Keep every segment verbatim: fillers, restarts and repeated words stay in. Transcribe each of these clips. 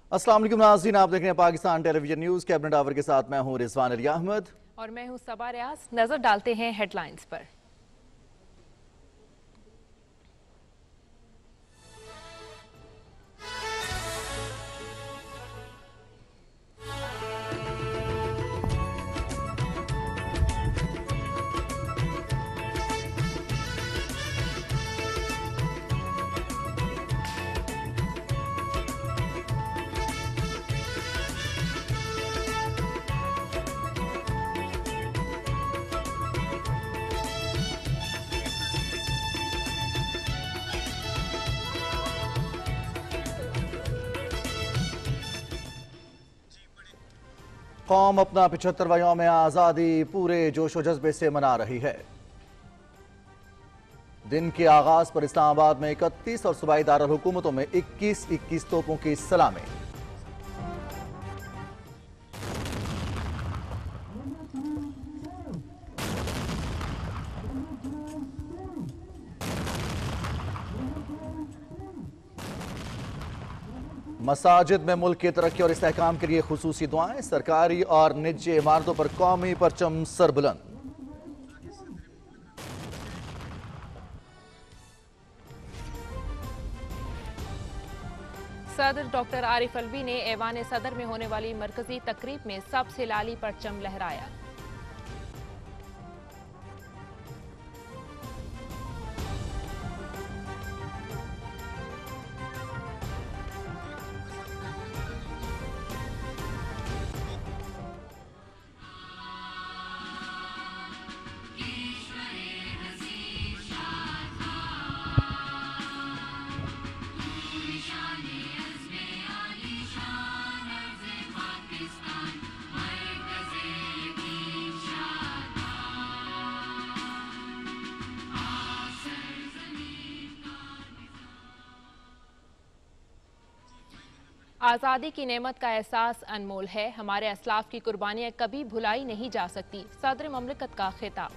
अस्सलाम वालेकुम नाज़रीन, आप देख रहे हैं Pakistan television news. Cabinet hour के साथ मैं हूं रिजवान अली अहमद और मैं हूं सबा रियाज। नजर डालते हैं हेडलाइंस पर। कौम अपना पिछहत्तरवां यौम आज़ादी पूरे जोश व जज्बे से मना रही है। दिन के आगाज पर इस्लामाबाद में इकतीस और सूबाई दारुल हुकूमतों में इक्कीस इक्कीस तोपों की सलामी। मसाजिद में मुल्क की तरक्की और इस्तेहकाम के लिए खुसूसी दुआएं। सरकारी और निजी इमारतों पर कौमी परचम सरबुलंद। सदर डॉक्टर आरिफ अलवी ने ऐवान सदर में होने वाली मरकजी तकरीब में सबसे लाली परचम लहराया। आज़ादी की नेमत का एहसास अनमोल है। हमारे असलाफ की कुर्बानियां कभी भुलाई नहीं जा सकती। सदर ममलिकत का खिताब।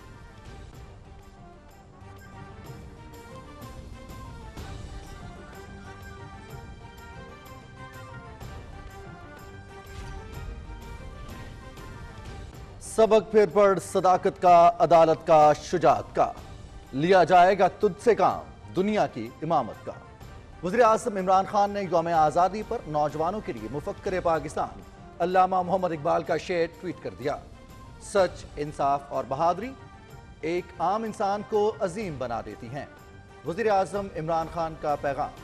सबक फिर पढ़ सदाकत का, अदालत का, शुजात का। लिया जाएगा तुझसे काम, दुनिया की इमामत का। वज़ीर आज़म इमरान खान ने यौम आज़ादी पर नौजवानों के लिए मुफक्किर पाकिस्तान अल्लामा मोहम्मद इकबाल का शेर ट्वीट कर दिया। सच, इंसाफ और बहादुरी एक आम इंसान को अजीम बना देती हैं। वज़ीर आज़म इमरान खान का पैगाम।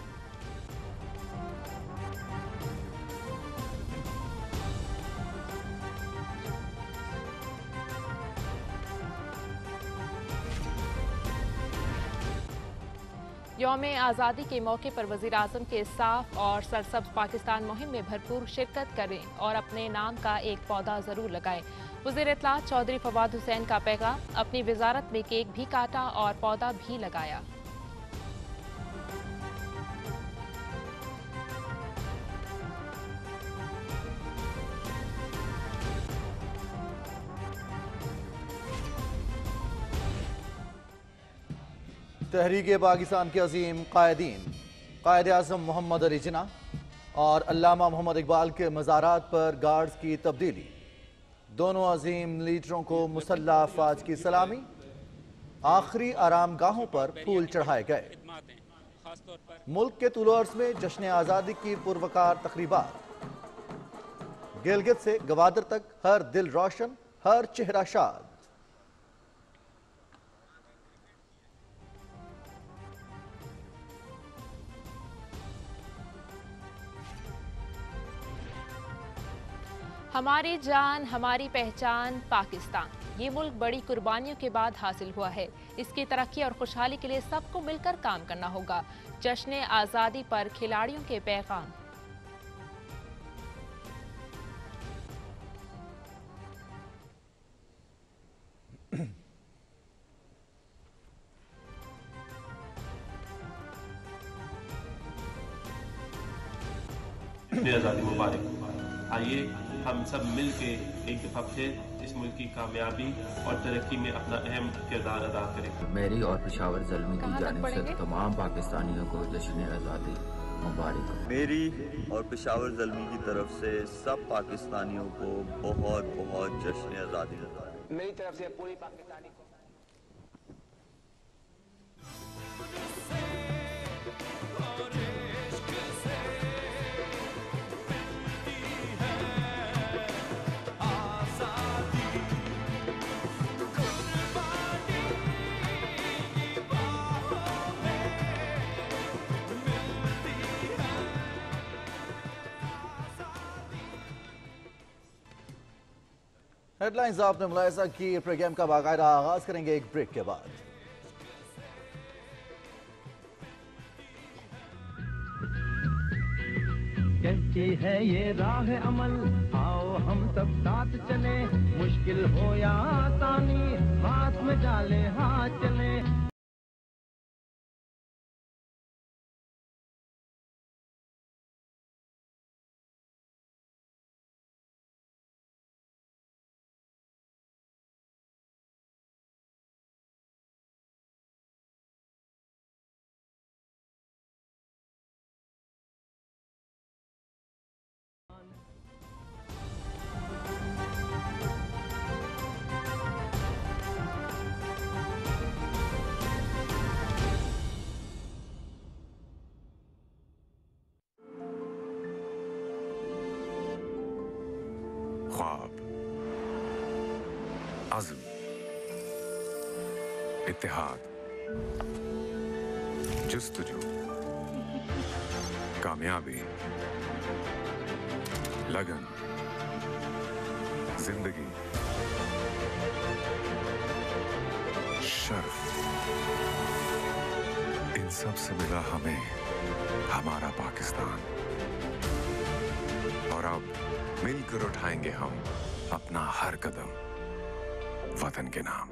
यौम आज़ादी के मौके पर वज़ीर आज़म के साफ और सरसब्ज पाकिस्तान मुहिम में भरपूर शिरकत करें और अपने नाम का एक पौधा ज़रूर लगाएं। वज़ीर इत्तलात चौधरी फवाद हुसैन का पैगाम। अपनी वजारत में केक भी काटा और पौधा भी लगाया। तहरीक पाकिस्तान के अजीम कायदीन कायद आज़म मोहम्मद अली जिन्ना और अल्लामा मोहम्मद इकबाल के मज़ारात पर गार्ड्स की तब्दीली। दोनों अजीम लीडरों को मुसल्लह अफवाज की सलामी। आखिरी आराम गाहों पर फूल चढ़ाए गए। मुल्क के तुल अर्ज़ में जश्न आज़ादी की पुरवकार तकरीबात। गिलगित से गवादर तक हर दिल रोशन, हर चेहरा शाद। हमारी जान, हमारी पहचान पाकिस्तान। ये मुल्क बड़ी कुर्बानियों के बाद हासिल हुआ है। इसकी तरक्की और खुशहाली के लिए सबको मिलकर काम करना होगा। जश्न आज़ादी पर खिलाड़ियों के पैगाम। आज़ादी मुबारक। आइए हम सब मिल के एक दफ़ा फिर इस मुल्क की कामयाबी और तरक्की में अपना अहम किरदार अदा करें। मेरी और पेशावर ज़ल्मी की जानिब से तमाम पाकिस्तानियों को जश्न आज़ादी मुबारक हो। मेरी और पेशावर ज़ल्मी की तरफ से सब पाकिस्तानियों को बहुत बहुत जश्न आज़ादी मुबारक। मेरी तरफ से पूरी पाकिस्तानी को हेडलाइंस आपने मुलाहिजा की। प्रोग्राम का बाकायदा आगाज करेंगे एक ब्रेक के बाद। कैसी है ये राह अमल, आओ हम सब साथ चले, मुश्किल हो या आसानी हाथ में डाले हाथ चले। ख्वाब, अज़्म, इत्तेहाद, जुस्तजू, कामयाबी, लगन, जिंदगी, शर्फ, इन सब से मिला हमें हमारा पाकिस्तान। और अब मिलकर उठाएंगे हम अपना हर कदम वतन के नाम।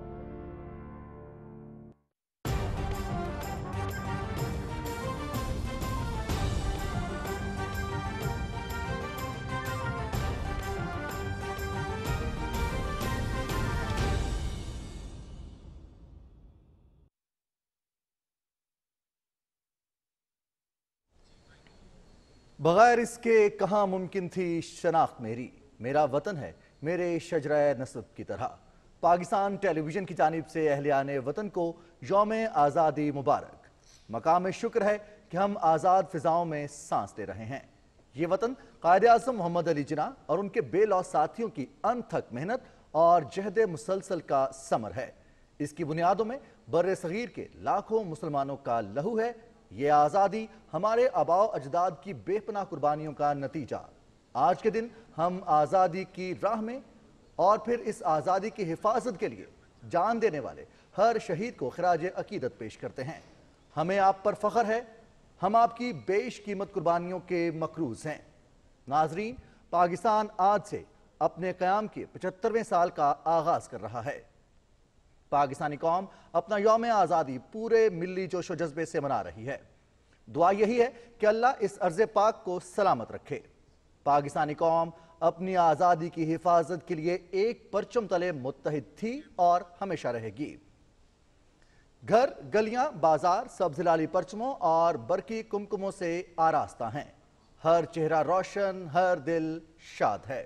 बगैर इसके कहाँ मुमकिन थी शनाख्त मेरी, मेरा वतन है मेरे शजराए नस्ब की तरह। पाकिस्तान टेलीविजन की जानिब से अहलियाने वतन को यौम आज़ादी मुबारक। मकाम शुक्र है कि हम आज़ाद फिजाओं में सांस ले रहे हैं। ये वतन कायदे आज़म मोहम्मद अली जिन्ना और उनके बेलौस साथियों की अनथक मेहनत और जहद मुसलसल का समर है। इसकी बुनियादों में बर्रे सगीर के लाखों मुसलमानों का लहू है। ये आज़ादी हमारे आबाओ अजदाद की बेपनाह कुर्बानियों का नतीजा। आज के दिन हम आज़ादी की राह में और फिर इस आज़ादी की हिफाजत के लिए जान देने वाले हर शहीद को खिराज अकीदत पेश करते हैं। हमें आप पर फख्र है, हम आपकी बेशकीमत कुर्बानियों के मकरूज हैं। नाजरीन, पाकिस्तान आज से अपने क़याम के पचहत्तरवें साल का आगाज कर रहा है। पाकिस्तानी कौम अपना यौम आज़ादी पूरे मिली जोशो जज्बे से मना रही है। दुआ यही है कि अल्लाह इस अर्ज़ पाक को सलामत रखे। पाकिस्तानी कौम अपनी आज़ादी की हिफाजत के लिए एक परचम तले मुत्तहिद थी और हमेशा रहेगी। घर, गलियां, बाजार सब्ज़ लाली परचमों और बरकी कुमकुमों से आरास्ता हैं। हर चेहरा रोशन, हर दिल शाद है।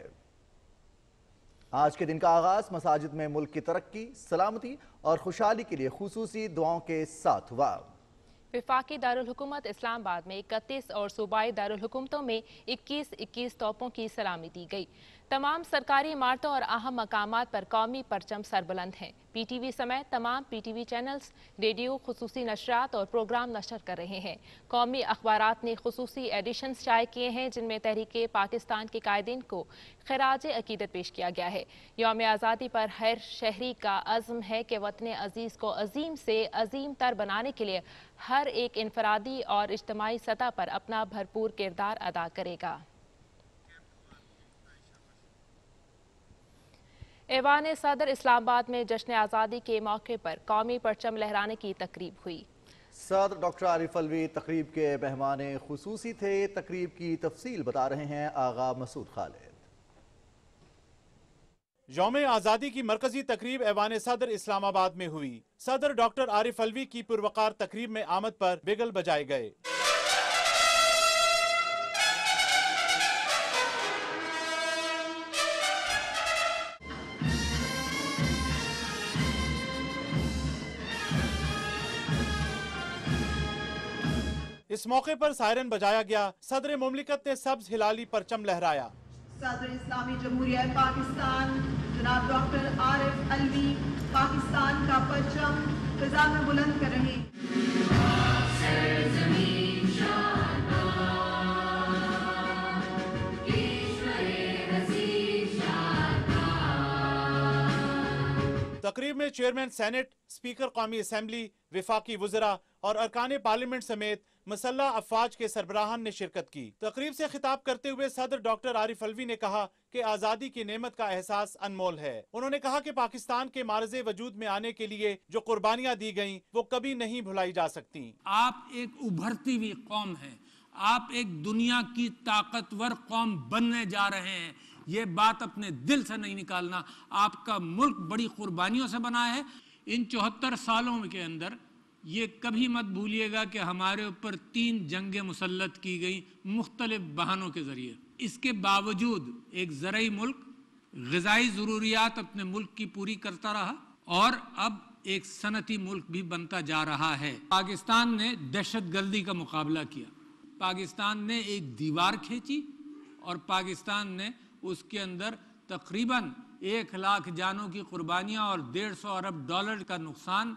आज के दिन का आगाज मसाजिद में मुल्क की तरक्की, सलामती और खुशहाली के लिए खुसूसी दुआओं के साथ हुआ। विफाकी दारुल हुकूमत इस्लामाबाद में इकतीस और सूबाई दारुल हुकूमतों में इक्कीस इक्कीस तोपों की सलामी दी गई। तमाम सरकारी इमारतों और अहम मकामात पर कौमी परचम सरबुलंद हैं। पीटीवी समेत तमाम पीटीवी चैनल्स, रेडियो खुसूसी नशरात और प्रोग्राम नशर कर रहे हैं। कौमी अखबारात ने खुसूसी एडिशंस शाये किए हैं जिनमें तहरीक पाकिस्तान के कायदीन को खिराज अकीदत पेश किया गया है। यौम आज़ादी पर हर शहरी का अज़्म है कि वतन अजीज़ को अजीम से अजीम तर बनाने के लिए हर एक इनफरादी और इज्तमाही सतह पर अपना भरपूर किरदार अदा करेगा। ऐवान सदर इस्लामाबाद में जश्न आज़ादी के मौके पर कौमी परचम लहराने की तकरीब हुई। सदर डॉक्टर आरिफ अलवी तकरीब के मेहमान खुसूसी थे। तकरीब की तफसील बता रहे हैं आगा मसूद खालिद। यौम आज़ादी की मरकजी तकरीब ऐवान सदर इस्लामाबाद में हुई। सदर डॉक्टर आरिफ अलवी की पुरवकार तकरीब में आमद पर बिगल बजाए गए। इस मौके पर सायरन बजाया गया। सदर मुमलिकत ने सब्ज हिलाली परचम लहराया। सदर इस्लामी जमहूरिया पाकिस्तान जनाब डॉक्टर आरिफ अलवी पाकिस्तान का परचम फिजा में बुलंद कर रहे हैं। तकरीब में चेयरमैन सेनेट, स्पीकर कौमी असम्बली, विफाकी वज़रा और अरकान पार्लियामेंट समेत मुसल्लह अफवाज के सरबराहान ने शिरकत की। तकरीब से खिताब करते हुए सदर डॉक्टर आरिफ अलवी ने कहा कि आज़ादी की नेमत का एहसास अनमोल है। उन्होंने कहा कि पाकिस्तान के मार्ज़े वजूद में आने के लिए जो कुर्बानियाँ दी गईं वो कभी नहीं भुलाई जा सकती। आप एक उभरती हुई कौम है, आप एक दुनिया की ताकतवर कौम बनने जा रहे हैं। ये बात अपने दिल से नहीं निकालना। आपका मुल्क बड़ी कुर्बानियों से बना है। इन चौहत्तर सालों के अंदर ये कभी मत भूलिएगा कि हमारे ऊपर तीन जंगें मुसल्लत की गई मुख्तलिफ बहानों के ज़रिए। इसके बावजूद एक ज़राई मुल्क ग़िज़ाई ज़रूरियात अपने मुल्क की पूरी करता रहा और अब एक सनती मुल्क भी बनता जा रहा है। पाकिस्तान ने दहशत गर्दी का मुकाबला किया, पाकिस्तान ने एक दीवार खींची और पाकिस्तान ने उसके अंदर तकरीबन एक लाख जानों की कुर्बानियाँ और डेढ़ सौ अरब डॉलर का नुकसान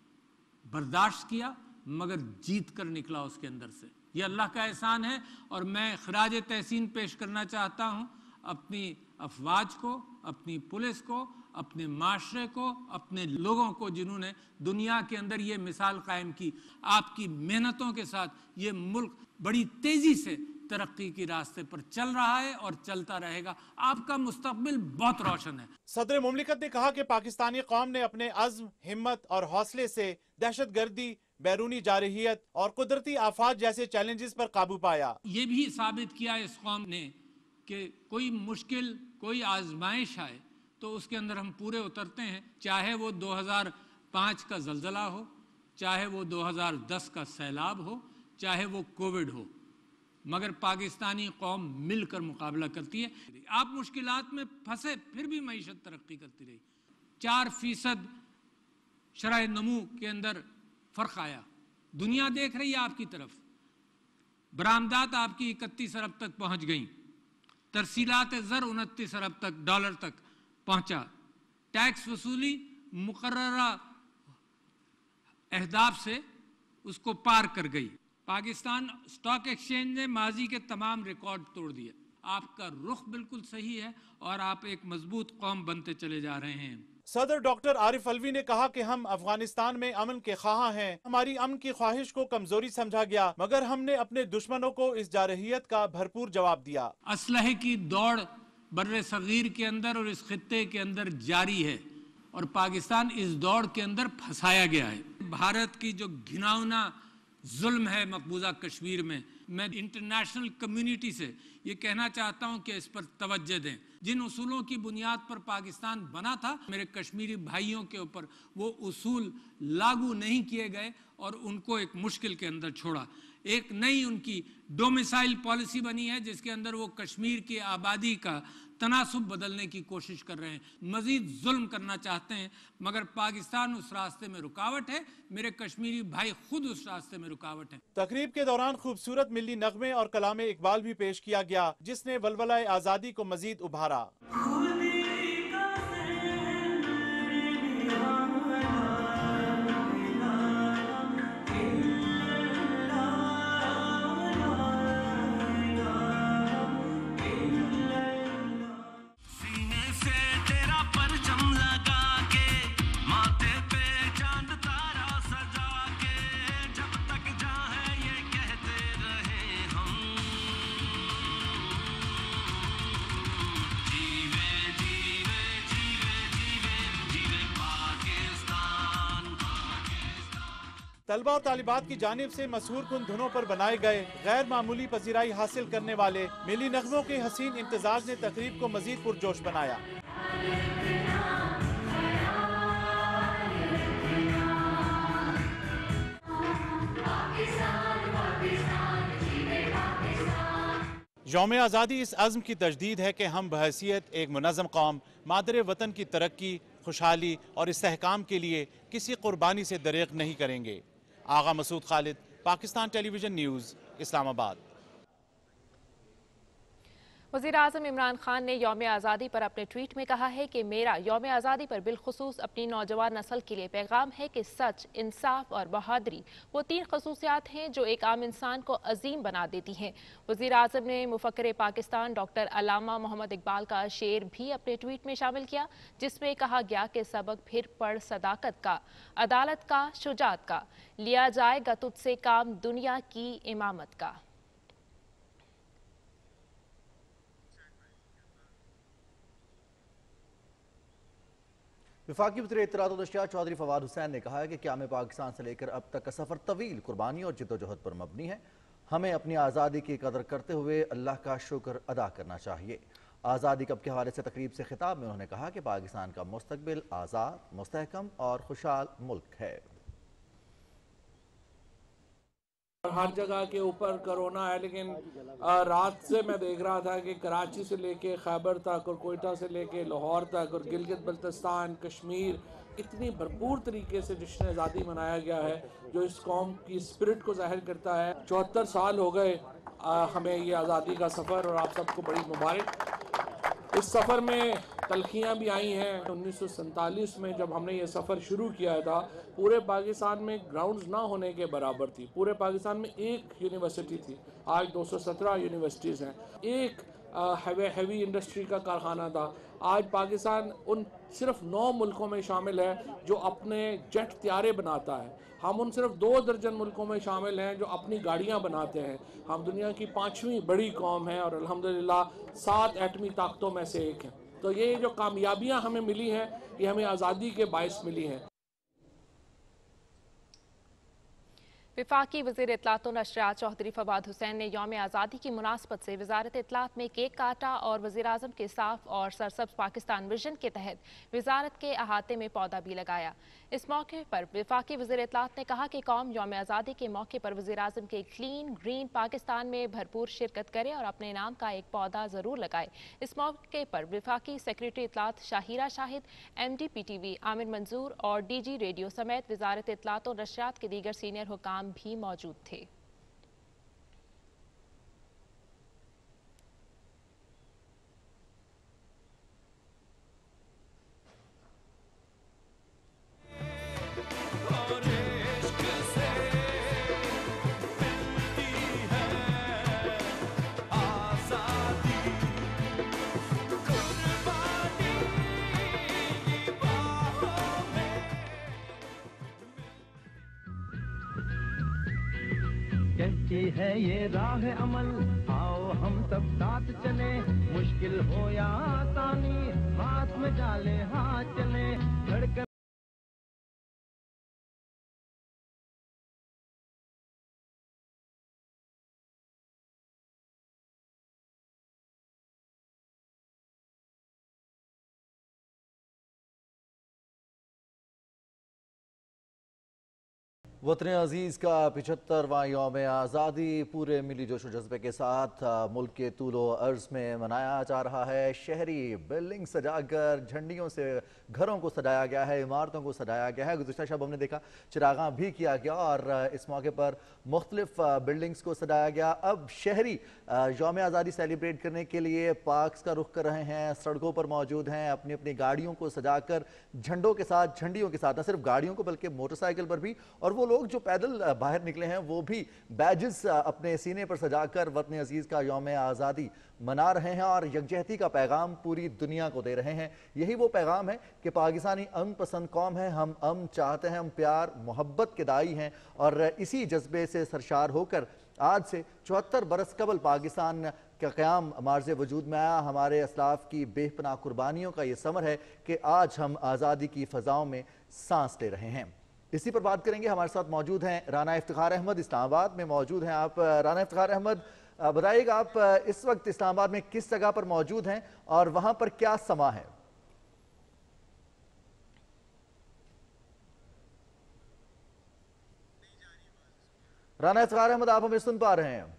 बर्दाश्त किया, मगर जीत कर निकला उसके अंदर से। ये अल्लाह का एहसान है और मैं खराज तहसीन पेश करना चाहता हूँ अपनी अफवाज को, अपनी पुलिस को, अपने माशरे को, अपने लोगों को जिन्होंने दुनिया के अंदर ये मिसाल कायम की। आपकी मेहनतों के साथ ये मुल्क बड़ी तेज़ी से तरक्की की रास्ते पर चल रहा है और चलता रहेगा। आपका मुस्तकबिल बहुत रोशन है। सदर मुमलिकत ने कहा कि पाकिस्तानी कौम ने अपने अज़्म, हिम्मत और हौसले से दहशत गर्दी, बैरूनी जारहियत और कुदरती आफात जैसे चैलेंजेस पर काबू पाया। ये भी साबित किया इस कौम ने कि कोई मुश्किल, कोई आजमाइश आए तो उसके अंदर हम पूरे उतरते हैं। चाहे वो दो हज़ार पाँच का जल्जला हो, चाहे वो दो हज़ार दस का सैलाब हो, चाहे वो कोविड हो, मगर पाकिस्तानी कौम मिलकर मुकाबला करती है। आप मुश्किलात में फंसे फिर भी मईशत तरक्की करती रही। चार फीसद शरह नमू के अंदर फ़र्क आया। दुनिया देख रही है आपकी तरफ। बरामदात आपकी इकतीस अरब तक पहुंच गई। तरसीलात ज़र उनतीस अरब तक डॉलर तक पहुंचा। टैक्स वसूली मुकर्ररा अहदाफ से उसको पार कर गई। पाकिस्तान स्टॉक एक्सचेंज ने माजी के तमाम रिकॉर्ड तोड़ दिए। आपका रुख बिल्कुल सही है और आप एक मजबूत कौम बनते चले जा रहे हैं। सदर डॉक्टर आरिफ अलवी ने कहा कि हम अफगानिस्तान में अमन के ख्वाह हैं। हमारी अमन की ख्वाहिश को कमजोरी समझा गया, मगर हमने अपने दुश्मनों को इस जारहियत का भरपूर जवाब दिया। असलहे की दौड़ बर्रे सगीर के अंदर और इस खित्ते के अंदर जारी है और पाकिस्तान इस दौड़ के अंदर फंसाया गया है। भारत की जो घिनौना जुल्म है मकबूजा कश्मीर में, मैं इंटरनेशनल कम्युनिटी से ये कहना चाहता हूँ कि इस पर तवज्जो दें। जिन उसूलों की बुनियाद पर पाकिस्तान बना था, मेरे कश्मीरी भाइयों के ऊपर वो उसूल लागू नहीं किए गए और उनको एक मुश्किल के अंदर छोड़ा। एक नई उनकी डोमिसाइल पॉलिसी बनी है जिसके अंदर वो कश्मीर की आबादी का तनासुब बदलने की कोशिश कर रहे हैं, मजीद जुल्म करना चाहते हैं, मगर पाकिस्तान उस रास्ते में रुकावट है। मेरे कश्मीरी भाई खुद उस रास्ते में रुकावट है। तकरीब के दौरान खूबसूरत मिली नगमे और कलाम इकबाल भी पेश किया गया जिसने वलवला आज़ादी को मजीद उभारा। तलबा और तालिबात की जानिब से मशहूर कुन धुनों पर बनाए गए गैर मामूली पजीराई हासिल करने वाले मिली नगमों के हसीन इम्तजाज ने तकरीब को मजीद पुरजोश बनाया। यौम आज़ादी इस अज़्म की तजदीद है कि हम बहैसियत एक मुनज़्ज़म कौम मादर वतन की तरक्की, खुशहाली और इस्तेहकाम के लिए किसी कुर्बानी से दरेक नहीं करेंगे। Agha Masood Khalid, Pakistan television news, Islamabad. वज़ीर आज़म इमरान खान ने यौम आज़ादी पर अपने ट्वीट में कहा है कि मेरा यौम आज़ादी पर बिलखुसूस अपनी नौजवान नस्ल के लिए पैगाम है कि सच, इंसाफ और बहादुरी वो तीन खसूसियात हैं जो एक आम इंसान को अजीम बना देती हैं। वज़ीर आज़म ने मुफक्किर पाकिस्तान डॉक्टर अल्लामा मोहम्मद इकबाल का शेर भी अपने ट्वीट में शामिल किया, जिसमें कहा गया कि सबक फिर पढ़ सदाकत का, अदालत का, शुजात का, लिया जाएगा तुझसे काम दुनिया की इमामत का। वफाकी वज़ीर इत्तलात और नशरियात चौधरी फवाद हुसैन ने कहा है कि क़याम पाकिस्तान से लेकर अब तक का सफ़र तवील, कुर्बानी और जिद्दोजहद पर मबनी है। हमें अपनी आज़ादी की कदर करते हुए अल्लाह का शुक्र अदा करना चाहिए। आज़ादी कब के हवाले से तकरीब से खिताब में उन्होंने कहा कि पाकिस्तान का मुस्तकबिल आज़ाद, मुस्तहकम और खुशहाल मुल्क है। हर जगह के ऊपर कोरोना है, लेकिन रात से मैं देख रहा था कि कराची से लेके खैबर तक और कोयटा से लेके लाहौर तक और गिलगित बल्तिस्तान, कश्मीर, इतनी भरपूर तरीके से जश्न आज़ादी मनाया गया है, जो इस कौम की स्पिरिट को जाहिर करता है। चौहत्तर साल हो गए हमें ये आज़ादी का सफ़र, और आप सबको बड़ी मुबारक। इस सफ़र में तलखियाँ भी आई हैं। उन्नीस सौ सैंतालीस में जब हमने ये सफ़र शुरू किया था, पूरे पाकिस्तान में ग्राउंड्स ना होने के बराबर थी। पूरे पाकिस्तान में एक यूनिवर्सिटी थी, आज दो सौ सत्रह यूनिवर्सिटीज़ हैं। एक हैवी हैवी इंडस्ट्री का कारखाना था। आज पाकिस्तान उन सिर्फ नौ मुल्कों में शामिल है जो अपने जेट त्यारे बनाता है। हम उन सिर्फ दो दर्जन मुल्कों में शामिल हैं जो अपनी गाड़ियां बनाते हैं। हम दुनिया की पाँचवीं बड़ी कौम है और अल्हम्दुलिल्लाह सात एटमी ताकतों में से एक हैं। तो ये जो कामयाबियां हमें मिली हैं, ये हमें आज़ादी के बायस मिली हैं। वफाकी वज़ीर इत्तलात और नशरियात चौधरी फवाद हुसैन ने यौम आज़ादी की मुनासबत से वज़ारत इत्तलात में केक काटा और वज़ीर आज़म के साफ और सरसब्ज़ पाकिस्तान विजन के तहत वज़ारत के अहाते में पौधा भी लगाया। इस मौके पर वफाकी वज़ीर इत्तलात ने कहा कि कौम यौम आज़ादी के मौके पर वज़ीर आज़म के क्लीन ग्रीन पाकिस्तान में भरपूर शिरकत करे और अपने नाम का एक पौधा ज़रूर लगाए। इस मौके पर वफाकी सेक्रेटरी इत्तलात Shahira Shahid, M D P T V Amir Manzoor और डी जी रेडियो समेत वज़ारत इत्तलात और नशरियात के दीगर सीनियर हुकाम भी मौजूद थे। कैसी है ये राह अमल, आओ हम सब साथ चले, मुश्किल हो या आसानी, हाथ में डाले हाथ चले, धड़कन वतन अजीज़ का पिछहत्तरवां यौम आज़ादी पूरे मिली जोश व जज्बे के साथ मुल्क के तूलो अर्ज में मनाया जा रहा है। शहरी बिल्डिंग सजाकर झंडियों से घरों को सजाया गया है, इमारतों को सजाया गया है। गुज़िश्ता शब हमने देखा चिरागां भी किया गया और इस मौके पर मुख्तलिफ बिल्डिंग्स को सजाया गया। अब शहरी यौम आज़ादी सेलिब्रेट करने के लिए पार्क्स का रुख कर रहे हैं, सड़कों पर मौजूद हैं, अपनी अपनी गाड़ियों को सजाकर झंडों के साथ, झंडियों के साथ, न सिर्फ गाड़ियों को बल्कि मोटरसाइकिल पर भी, और वो लोग जो पैदल बाहर निकले हैं वो भी बैजेस अपने सीने पर सजाकर वतन अजीज का यौम आज़ादी मना रहे हैं और यकजहती का पैगाम पूरी दुनिया को दे रहे हैं। यही वो पैगाम है कि पाकिस्तानी अमन पसंद कौम है, हम अमन चाहते हैं, हम प्यार मोहब्बत के दाई हैं और इसी जज्बे से सरशार होकर आज से चौहत्तर बरस कबल पाकिस्तान का क़याम मार्ज़ वजूद में आया। हमारे असलाफ की बेपनाह कुर्बानियों का ये समर है कि आज हम आज़ादी की फ़ज़ाओं में सांस ले रहे हैं। इसी पर बात करेंगे। हमारे साथ मौजूद हैं राना इफ्तिखार अहमद, इस्लामाबाद में मौजूद हैं आप। राना इफ्तिखार अहमद, बताइएगा आप इस वक्त इस्लामाबाद में किस जगह पर मौजूद हैं और वहां पर क्या समा है? राना इफ्तिखार अहमद, आप हमें सुन पा रहे हैं?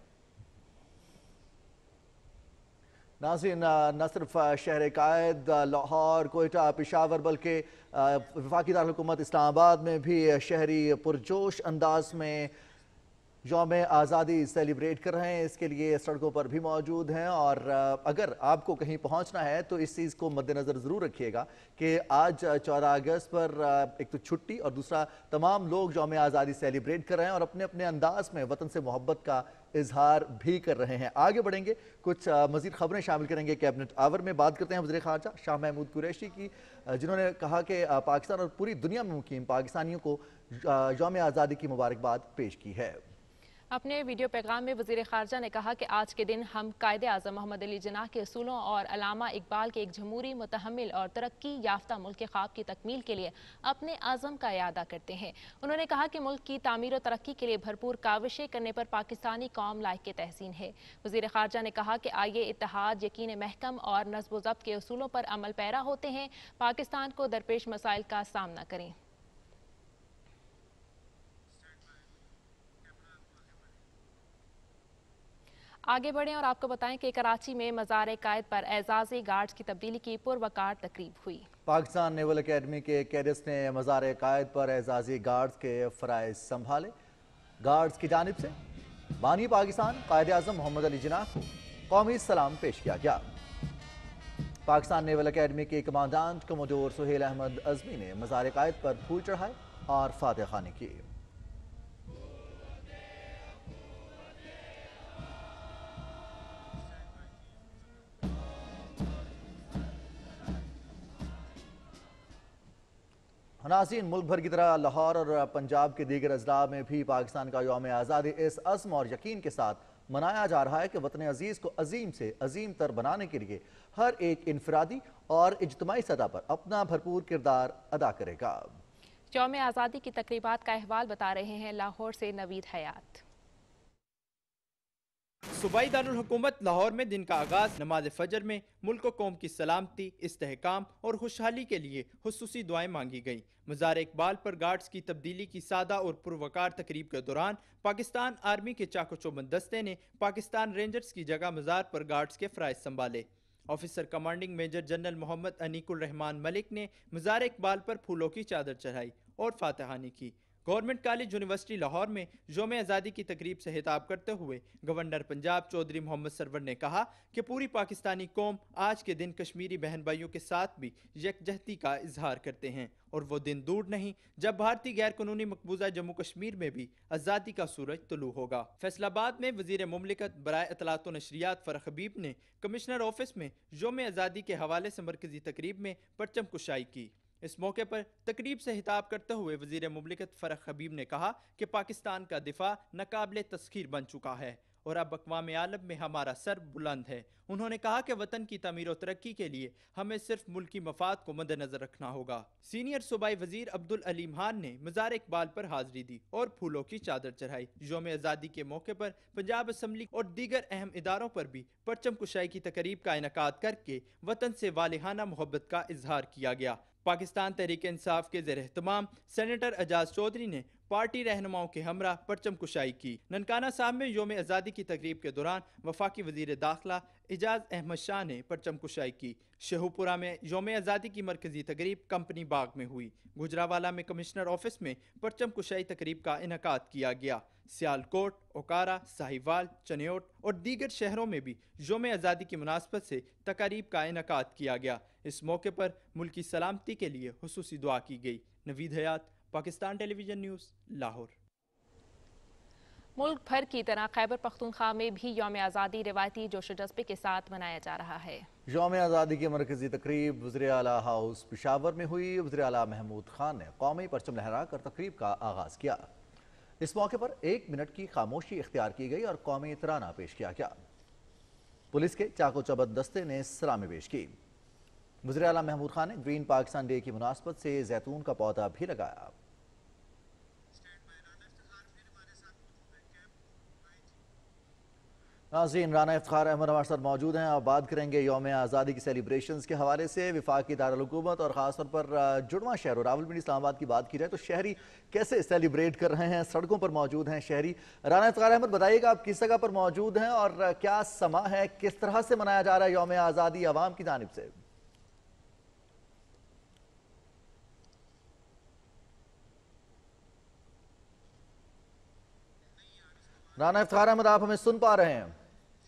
नाज़रीन, न सिर्फ शहर कायद, लाहौर, कोयटा, पेशावर बल्कि वफाकी दारुल हुकूमत इस्लामाबाद में भी शहरी पुरजोश अंदाज में यौम आज़ादी सेलिब्रेट कर रहे हैं, इसके लिए सड़कों पर भी मौजूद हैं। और अगर आपको कहीं पहुंचना है तो इस चीज़ को मद्देनज़र ज़रूर रखिएगा कि आज चौदह अगस्त पर एक तो छुट्टी और दूसरा तमाम लोग यौम आज़ादी सेलिब्रेट कर रहे हैं और अपने अपने अंदाज में वतन से मोहब्बत का इजहार भी कर रहे हैं। आगे बढ़ेंगे, कुछ मज़ीद खबरें शामिल करेंगे कैबिनेट आवर में। बात करते हैं वज़ीर ख़ारजा शाह महमूद कुरैशी की, जिन्होंने कहा कि पाकिस्तान और पूरी दुनिया में मुकीम पाकिस्तानियों को यौम आज़ादी की मुबारकबाद पेश की है। अपने वीडियो पैगाम में वज़ीर ख़ारजा ने कहा कि आज के दिन हम कायदे आज़म मोहम्मद अली जिन्ना के असूलों और अल्लामा इकबाल के एक जमहूरी, मुतहम्मिल और तरक्की याफ्ता मुल्क के ख्वाब की तकमील के लिए अपने आज़म का यादा करते हैं। उन्होंने कहा कि मुल्क की तामीर और तरक्की के लिए भरपूर काविशें करने पर पाकिस्तानी कौम लायक तहसीन है। वज़ीर ख़ारजा ने कहा कि आइए इत्तेहाद, यकीन महकम और नज़्म व ज़ब्त के असूलों पर अमल पैरा होते हैं, पाकिस्तान को दरपेश मसाइल का सामना करें। आगे बढ़ें और आपको बताएं कि कराची में मज़ार कायद पर एजाज़ी गार्ड्स की तब्दीली की पुरवकार तकरीब हुई। पाकिस्तान नेवल अकेडमी के कैडेट्स ने मज़ार कायद पर एजाज़ी गार्ड्स के फ़राइज़ संभाले। गार्ड्स की जानिब से बानी पाकिस्तान कायद आज़म मोहम्मद अली जिन्ना को कौमी सलाम पेश किया गया। पाकिस्तान नेवल अकेडमी के कमांडेंट कमोडोर सुहेल अहमद अज़मी ने मज़ार कायद पर फूल चढ़ाए और फातह खानी की। नाज़रीन, मुल्क भर की तरह लाहौर और पंजाब के दीगर अजला में भी पाकिस्तान का यौम आज़ादी इस अज़्म और यकीन के साथ मनाया जा रहा है कि वतन अजीज़ को अजीम से अजीम तर बनाने के लिए हर एक इनफरादी और इज्तिमाई सतह पर अपना भरपूर किरदार अदा करेगा। यौम आज़ादी की तकरीबात का अहवाल बता रहे हैं लाहौर से नवीद हयात। सूबाई दारुल हुकूमत लाहौर में दिन का आगाज नमाज फजर में मुल्क कौम की सलामती, इस्तेहकाम और खुशहाली के लिए खुसूसी दुआएं मांगी गई। मज़ार इकबाल पर गार्ड्स की तब्दीली की सादा और पुरवकार तकरीब के दौरान पाकिस्तान आर्मी के चाको चौबंद दस्ते ने पाकिस्तान रेंजर्स की जगह मज़ार पर गार्ड्स के फ़राइज़ संभाले। Officer commanding major general Mohammad Anikul Rahman Malik ने मज़ार इकबाल पर फूलों की चादर चढ़ाई और फातहानी की। गवर्नमेंट कॉलेज यूनिवर्सिटी लाहौर में यौम आज़ादी की तकरीब से खिताब करते हुए गवर्नर पंजाब चौधरी मोहम्मद सरवर ने कहा कि पूरी पाकिस्तानी कौम आज के दिन कश्मीरी बहन भाइयों के साथ भी यकजहती का इजहार करते हैं और वो दिन दूर नहीं जब भारतीय गैर कानूनी मकबूजा जम्मू कश्मीर में भी आज़ादी का सूरज तुलू होगा। फैसलाबाद में वजीर मुमलिकत बराए इतलात व नशरियात फ़रख हबीब ने कमिश्नर ऑफिस में यौम आज़ादी के हवाले से मरकजी तकरीब में परचम कुशाई की। इस मौके पर तकरीब से खिताब करते हुए वजीर मुमलिकत फ़रख हबीब ने कहा कि पाकिस्तान का दिफा नाकाबिले तस्खीर बन चुका है और अब अक़वाम आलम में हमारा सर बुलंद है। उन्होंने कहा कि वतन की तमीर और तरक्की के लिए हमें सिर्फ मुल्की मफाद को मद्देनजर रखना होगा। सीनियर सूबाई वजीर अब्दुल अलीम खान ने मज़ार इकबाल पर हाजिरी दी और फूलों की चादर चढ़ाई। यौम आज़ादी के मौके पर पंजाब असम्बली और दीगर अहम इदारों पर भी परचम कुशाई की तकरीब का इनेकाद करके वतन से वालिहाना मोहब्बत का इजहार किया गया। पाकिस्तान तहरीक इंसाफ के ज़ेर एहतमाम सेनेटर एजाज चौधरी ने पार्टी रहनुमाओं के हमरा परचम कुशाई की। ननकाना साहब में यौम आज़ादी की तकरीब के दौरान वफाकी वजीर दाखिला एजाज अहमद शाह ने परचम कुशाई की। शेहूपुरा में यौम आज़ादी की मरकजी तकरीब कंपनी बाग में हुई। गुजरावाला में कमिश्नर ऑफिस में परचम कुशाई तकरीब का इनेकाद किया गया। सियालकोट, ओकारा, साहिवाल, चनियोट और दीगर शहरों में भी यौम आज़ादी की मुनासबत से तकारीब का इनेकाद किया गया। इस मौके पर मुल्क की सलामती के लिए खुसूसी दुआ की गई। Naveed Hayat, Pakistan television news, Lahore. मुल्क भर की तरह खैबर पख्तूनख्वा में भी यौम आज़ादी रिवायती जोश जज्बे के साथ मनाया जा रहा है। यौम आज़ादी की मरकजी तकरीब वज़ीर आला हाउस पेशावर में हुई। वज़ीर आला महमूद खान ने कौमी परचम लहरा कर तकरीब का आगाज़ किया। इस मौके पर एक मिनट की खामोशी इख्तियार की गई और कौमी तराना पेश किया गया। पुलिस के चाको चौबंद दस्ते ने सलामी पेश की। वज़ीर आला महमूद खान ने ग्रीन पाकिस्तान डे की मुनासबत से जैतून का पौधा भी लगाया। नाज़रीन, राना इफ्तिखार अहमद हमारे साथ मौजूद हैं और बात करेंगे यौम आज़ादी की सेलिब्रेशंस के हवाले से। वफाकी दारुल हुकूमत और ख़ासतौर पर जुड़वा शहर रावलपिंडी इस्लामाबाद की बात की जाए तो शहरी कैसे सेलिब्रेट कर रहे हैं, सड़कों पर मौजूद हैं शहरी। राना इफ्तिखार अहमद, बताइएगा आप किस जगह पर मौजूद हैं और क्या समा है, किस तरह से मनाया जा रहा है यौम आज़ादी अवाम की जानिब से? राना इफ्तिखार अहमद, आप हमें सुन पा रहे हैं?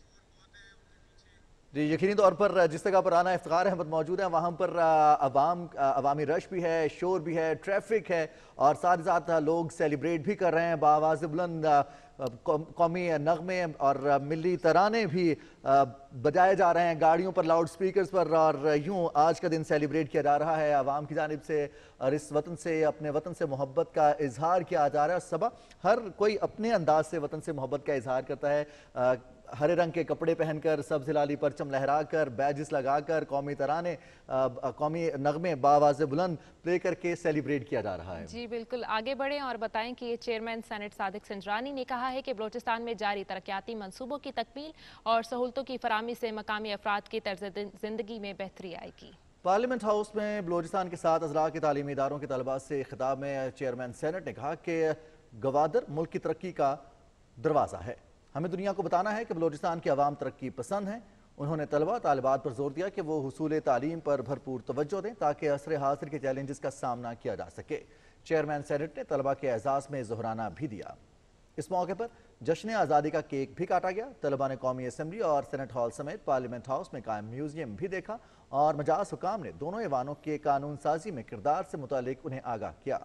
जी, यकीनी तौर पर जिस जगह पर राना इफ्तिखार अहमद मौजूद है वहाँ पर अवाम अवामी रश भी है, शोर भी है, ट्रैफिक है और साथ ही साथ लोग सेलिब्रेट भी कर रहे हैं। बावाज़ बुलंद कौमी नगमे और मिली तराने भी बजाए जा रहे हैं गाड़ियों पर, लाउड स्पीकर्स पर, और यूँ आज का दिन सेलिब्रेट किया जा रहा है आवाम की जानिब से और इस वतन से, अपने वतन से मोहब्बत का इजहार किया जा रहा है। सबा हर कोई अपने अंदाज से वतन से मोहब्बत का इजहार करता है। हरे रंग के कपड़े पहनकर, सब्ज लाली परचम लहराकर, बैजिस लगाकर, कौमी तराने, कौमी नगमे बावाज़े बुलंद प्ले करके सेलिब्रेट किया जा रहा है। जी बिल्कुल, आगे बढ़ें और बताएं कि चेयरमैन सेनेट सादिक संजरानी ने कहा है कि बलोचिस्तान में जारी तरक्याती मंसूबों की तकमील और सहूलतों की फराहमी से मकामी अफराद की तर्ज जिंदगी में बेहतरी आएगी। पार्लियामेंट हाउस में बलोचिस्तान के साथ अजला के तालीमी इदारों के तलबा से खिताब में चेयरमैन सेनेट ने कहा कि गवादर मुल्क की तरक्की का दरवाज़ा है। हमें दुनिया को बताना है कि बलोचिस्तान की आवाम तरक्की पसंद है। उन्होंने तलबा तालिबात पर जोर दिया कि वो हुसूल तालीम पर भरपूर तवज्जो दें ताकि असर हासिल के चैलेंजेस का सामना किया जा सके। चेयरमैन सेनेट ने तलबा के एजाज़ में ज़ोहराना भी दिया। इस मौके पर जश्न आज़ादी का केक भी काटा गया। तलबा ने कौमी असम्बली और सेनेट हॉल समेत पार्लियामेंट हाउस में कायम म्यूजियम भी देखा और मजाज हुकाम ने दोनों ऐवानों के कानून साजी में किरदार से मुतालिक उन्हें आगाह किया।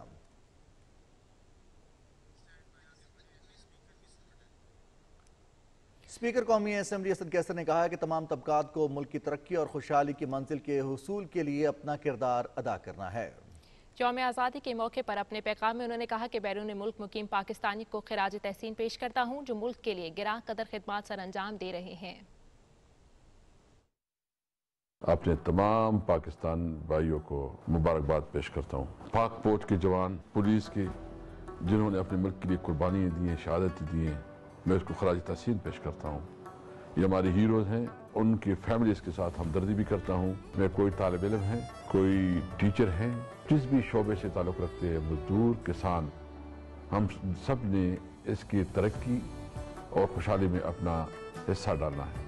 स्पीकर कौमी असम्बली असद कैसर ने कहा है कि तमाम तबकात को मुल्क की तरक्की और खुशहाली की मंजिल के हुसूल के लिए अपना किरदार अदा करना है। यौम आज़ादी के मौके पर अपने पैगाम में उन्होंने कहा कि बैरून मुल्क मुकीम पाकिस्तानी को खिराज तहसीन पेश करता हूँ जो मुल्क के लिए गिरां कदर खिदमत सर अंजाम दे रहे हैं। अपने तमाम पाकिस्तान भाइयों को मुबारकबाद पेश करता हूँ। पाक फौज के जवान, पुलिस के, जिन्होंने अपने मुल्क के लिए कुर्बानियाँ दी हैं, शहादत दी हैं, मैं उसको खराज तहसीन पेश करता हूँ। ये हमारे हीरोज़ हैं, उनकी फैमिलीज़ के साथ हमदर्दी भी करता हूँ। मैं कोई तालिब इल्म है, कोई टीचर है, जिस भी शोबे से ताल्लुक़ रखते हैं, मजदूर, किसान, हम सब ने इसकी तरक्की और खुशहाली में अपना हिस्सा डालना है।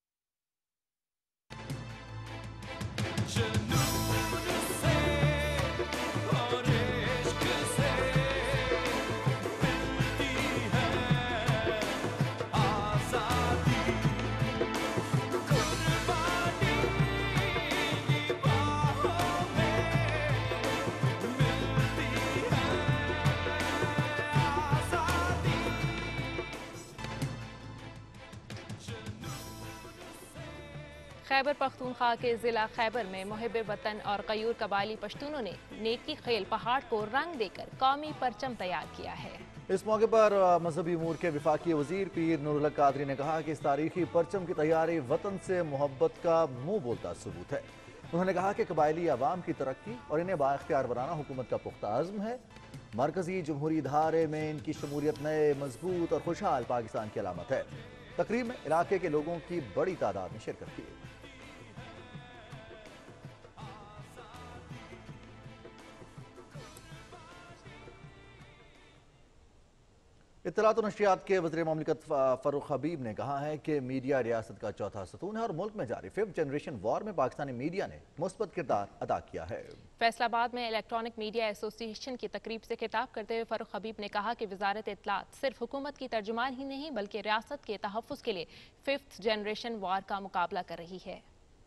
खैबर पख्तूनख्वा के जिला खैबर में मुहिब वतन और कयूर कबायली पश्तूनों ने नेकी खेल पहाड़ को रंग देकर कौमी परचम तैयार किया है। इस मौके पर मजहबी उमूर के विफाकी वजीर पीर नूरुल कादरी ने कहा कि इस तारीखी परचम की तैयारी वतन से मोहब्बत का मुंह बोलता सबूत है। उन्होंने कहा कि कबायली आवाम की तरक्की और इन्हें बाख्तियार बनाना हुकूमत का पुख्ता अज़्म है। मरकजी जमहूरी धारे में इनकी शमूलियत नए, मजबूत और खुशहाल पाकिस्तान की अलामत है। तकरीब में इलाके के लोगों की बड़ी तादाद ने शिरकत की। इत्तलात और नशरियात के वज़ीर ममलिकत फ़ारूक हबीब ने कहा है कि मीडिया रियासत का चौथा सतून है और मुल्क में जारी फिफ्थ जनरेशन वॉर में पाकिस्तानी मीडिया ने मुस्बत किरदार अदा किया है। फैसलाबाद में इलेक्ट्रॉनिक मीडिया एसोसिएशन की तकरीब से खिताब करते हुए फ़ारूक हबीब ने कहा कि वजारत इत्तलात सिर्फ हुकूमत की तर्जुमान ही नहीं बल्कि रियासत के तहफ़्फ़ुज़ के लिए फिफ्थ जनरेशन वॉर का मुकाबला कर रही है।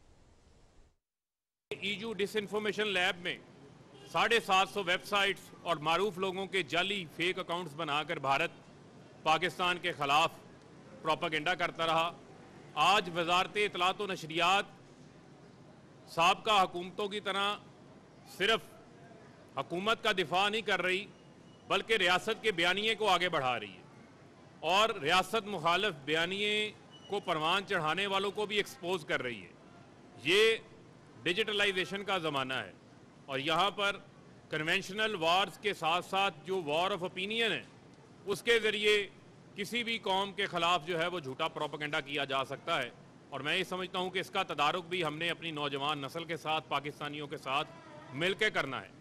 ईजू डिसइंफॉर्मेशन लैब में साढ़े सात सौ वेबसाइट्स और मारूफ लोगों के जाली फेक अकाउंट्स बनाकर भारत पाकिस्तान के खिलाफ प्रोपागेंडा करता रहा। आज वजारत इत्तलात व नशरियात साबका हुकूमतों की तरह सिर्फ हुकूमत का दिफा नहीं कर रही बल्कि रियासत के बयानिए को आगे बढ़ा रही है और रियासत मुखालिफ बयानिए को परवान चढ़ाने वालों को भी एक्सपोज कर रही है। ये डिजिटलाइजेशन का ज़माना है और यहाँ पर कन्वेंशनल वार्स के साथ साथ जो वॉर ऑफ ओपिनियन है उसके ज़रिए किसी भी कौम के ख़िलाफ़ जो है वो झूठा प्रोपेगेंडा किया जा सकता है। और मैं ये समझता हूँ कि इसका तदारुक भी हमने अपनी नौजवान नस्ल के साथ, पाकिस्तानियों के साथ मिल के करना है।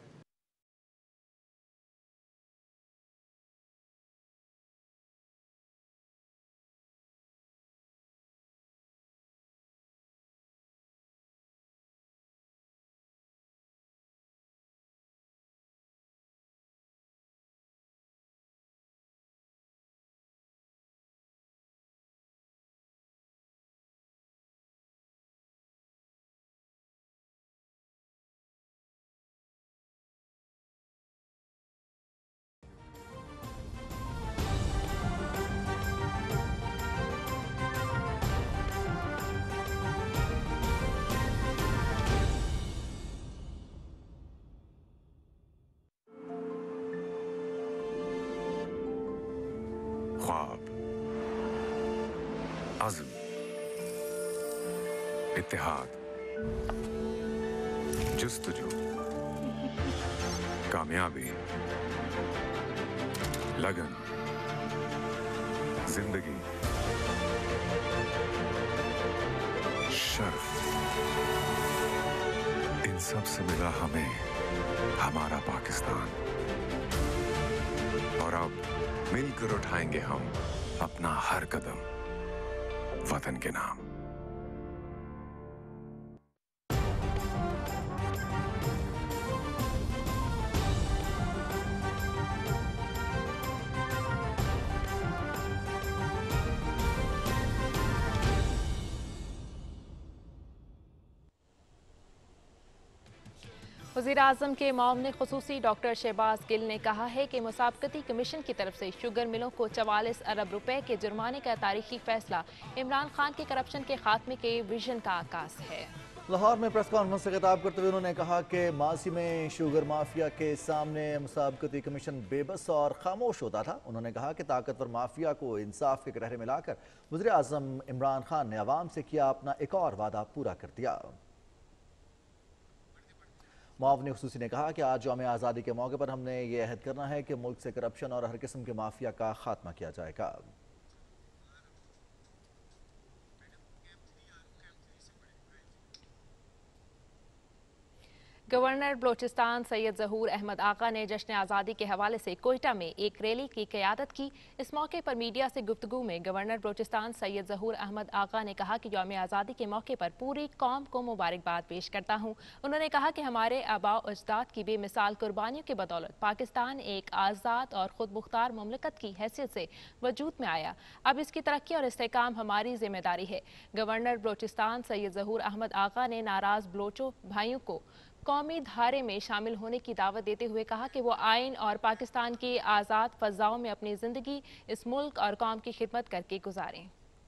आज़म, इत्तेहाद, जुस्तजू, कामयाबी, लगन, जिंदगी, शर्फ, इन सब से मिला हमें हमारा पाकिस्तान। और अब मिलकर उठाएंगे हम अपना हर कदम वतन के नाम। वज़ीर-ए-आज़म के मामले खुसूसी डॉक्टर शहबाज गिल ने कहा है कि मुसाबकती कमीशन की तरफ से शुगर मिलों को चवालीस अरब रुपए के जुर्माने का तारीखी फैसला इमरान खान के करप्शन के खात्मे के विजन का आगाज है। लाहौर में प्रेस कॉन्फ्रेंस से खिताब करते हुए उन्होंने कहा कि माजी में शुगर माफिया के सामने मुसाबकती कमीशन बेबस और खामोश होता था। उन्होंने कहा कि ताकतवर माफिया को इंसाफ के कहरे मिलाकर वज़ीर-ए-आज़म इमरान खान ने अवाम से किया अपना एक और वादा पूरा कर दिया। मुआवनी खुसूसी ने कहा कि आज यौम आज़ादी के मौके पर हमने ये अहद करना है कि मुल्क से करप्शन और हर किस्म के माफिया का खात्मा किया जाएगा। गवर्नर बलोचिस्तान सैयद ज़हूर अहमद आका ने जश्न आज़ादी के हवाले से कोयटा में एक रैली की क़यादत की। इस मौके पर मीडिया से गुफ्तगू में गवर्नर बलोचिस्तान सैयद ज़हूर अहमद आका ने कहा कि यौम आज़ादी के मौके पर पूरी कौम को मुबारकबाद पेश करता हूँ। उन्होंने कहा कि हमारे आबा अजदाद की बेमिसाल कुर्बानियों की बदौलत पाकिस्तान एक आज़ाद और खुद मुख्तार मुमलिकत की हैसियत से वजूद में आया। अब इसकी तरक्की और इस्तेहकाम हमारी जिम्मेदारी है। गवर्नर बलोचिस्तान सैयद ज़हूर अहमद आका ने नाराज़ बलोचो भाइयों को कौमी धारे में शामिल होने की दावत देते हुए कहा कि वो आइन और पाकिस्तान की आज़ाद फ़ज़ाओं में अपनी ज़िंदगी इस मुल्क और कौम की खिदमत करके गुजारें।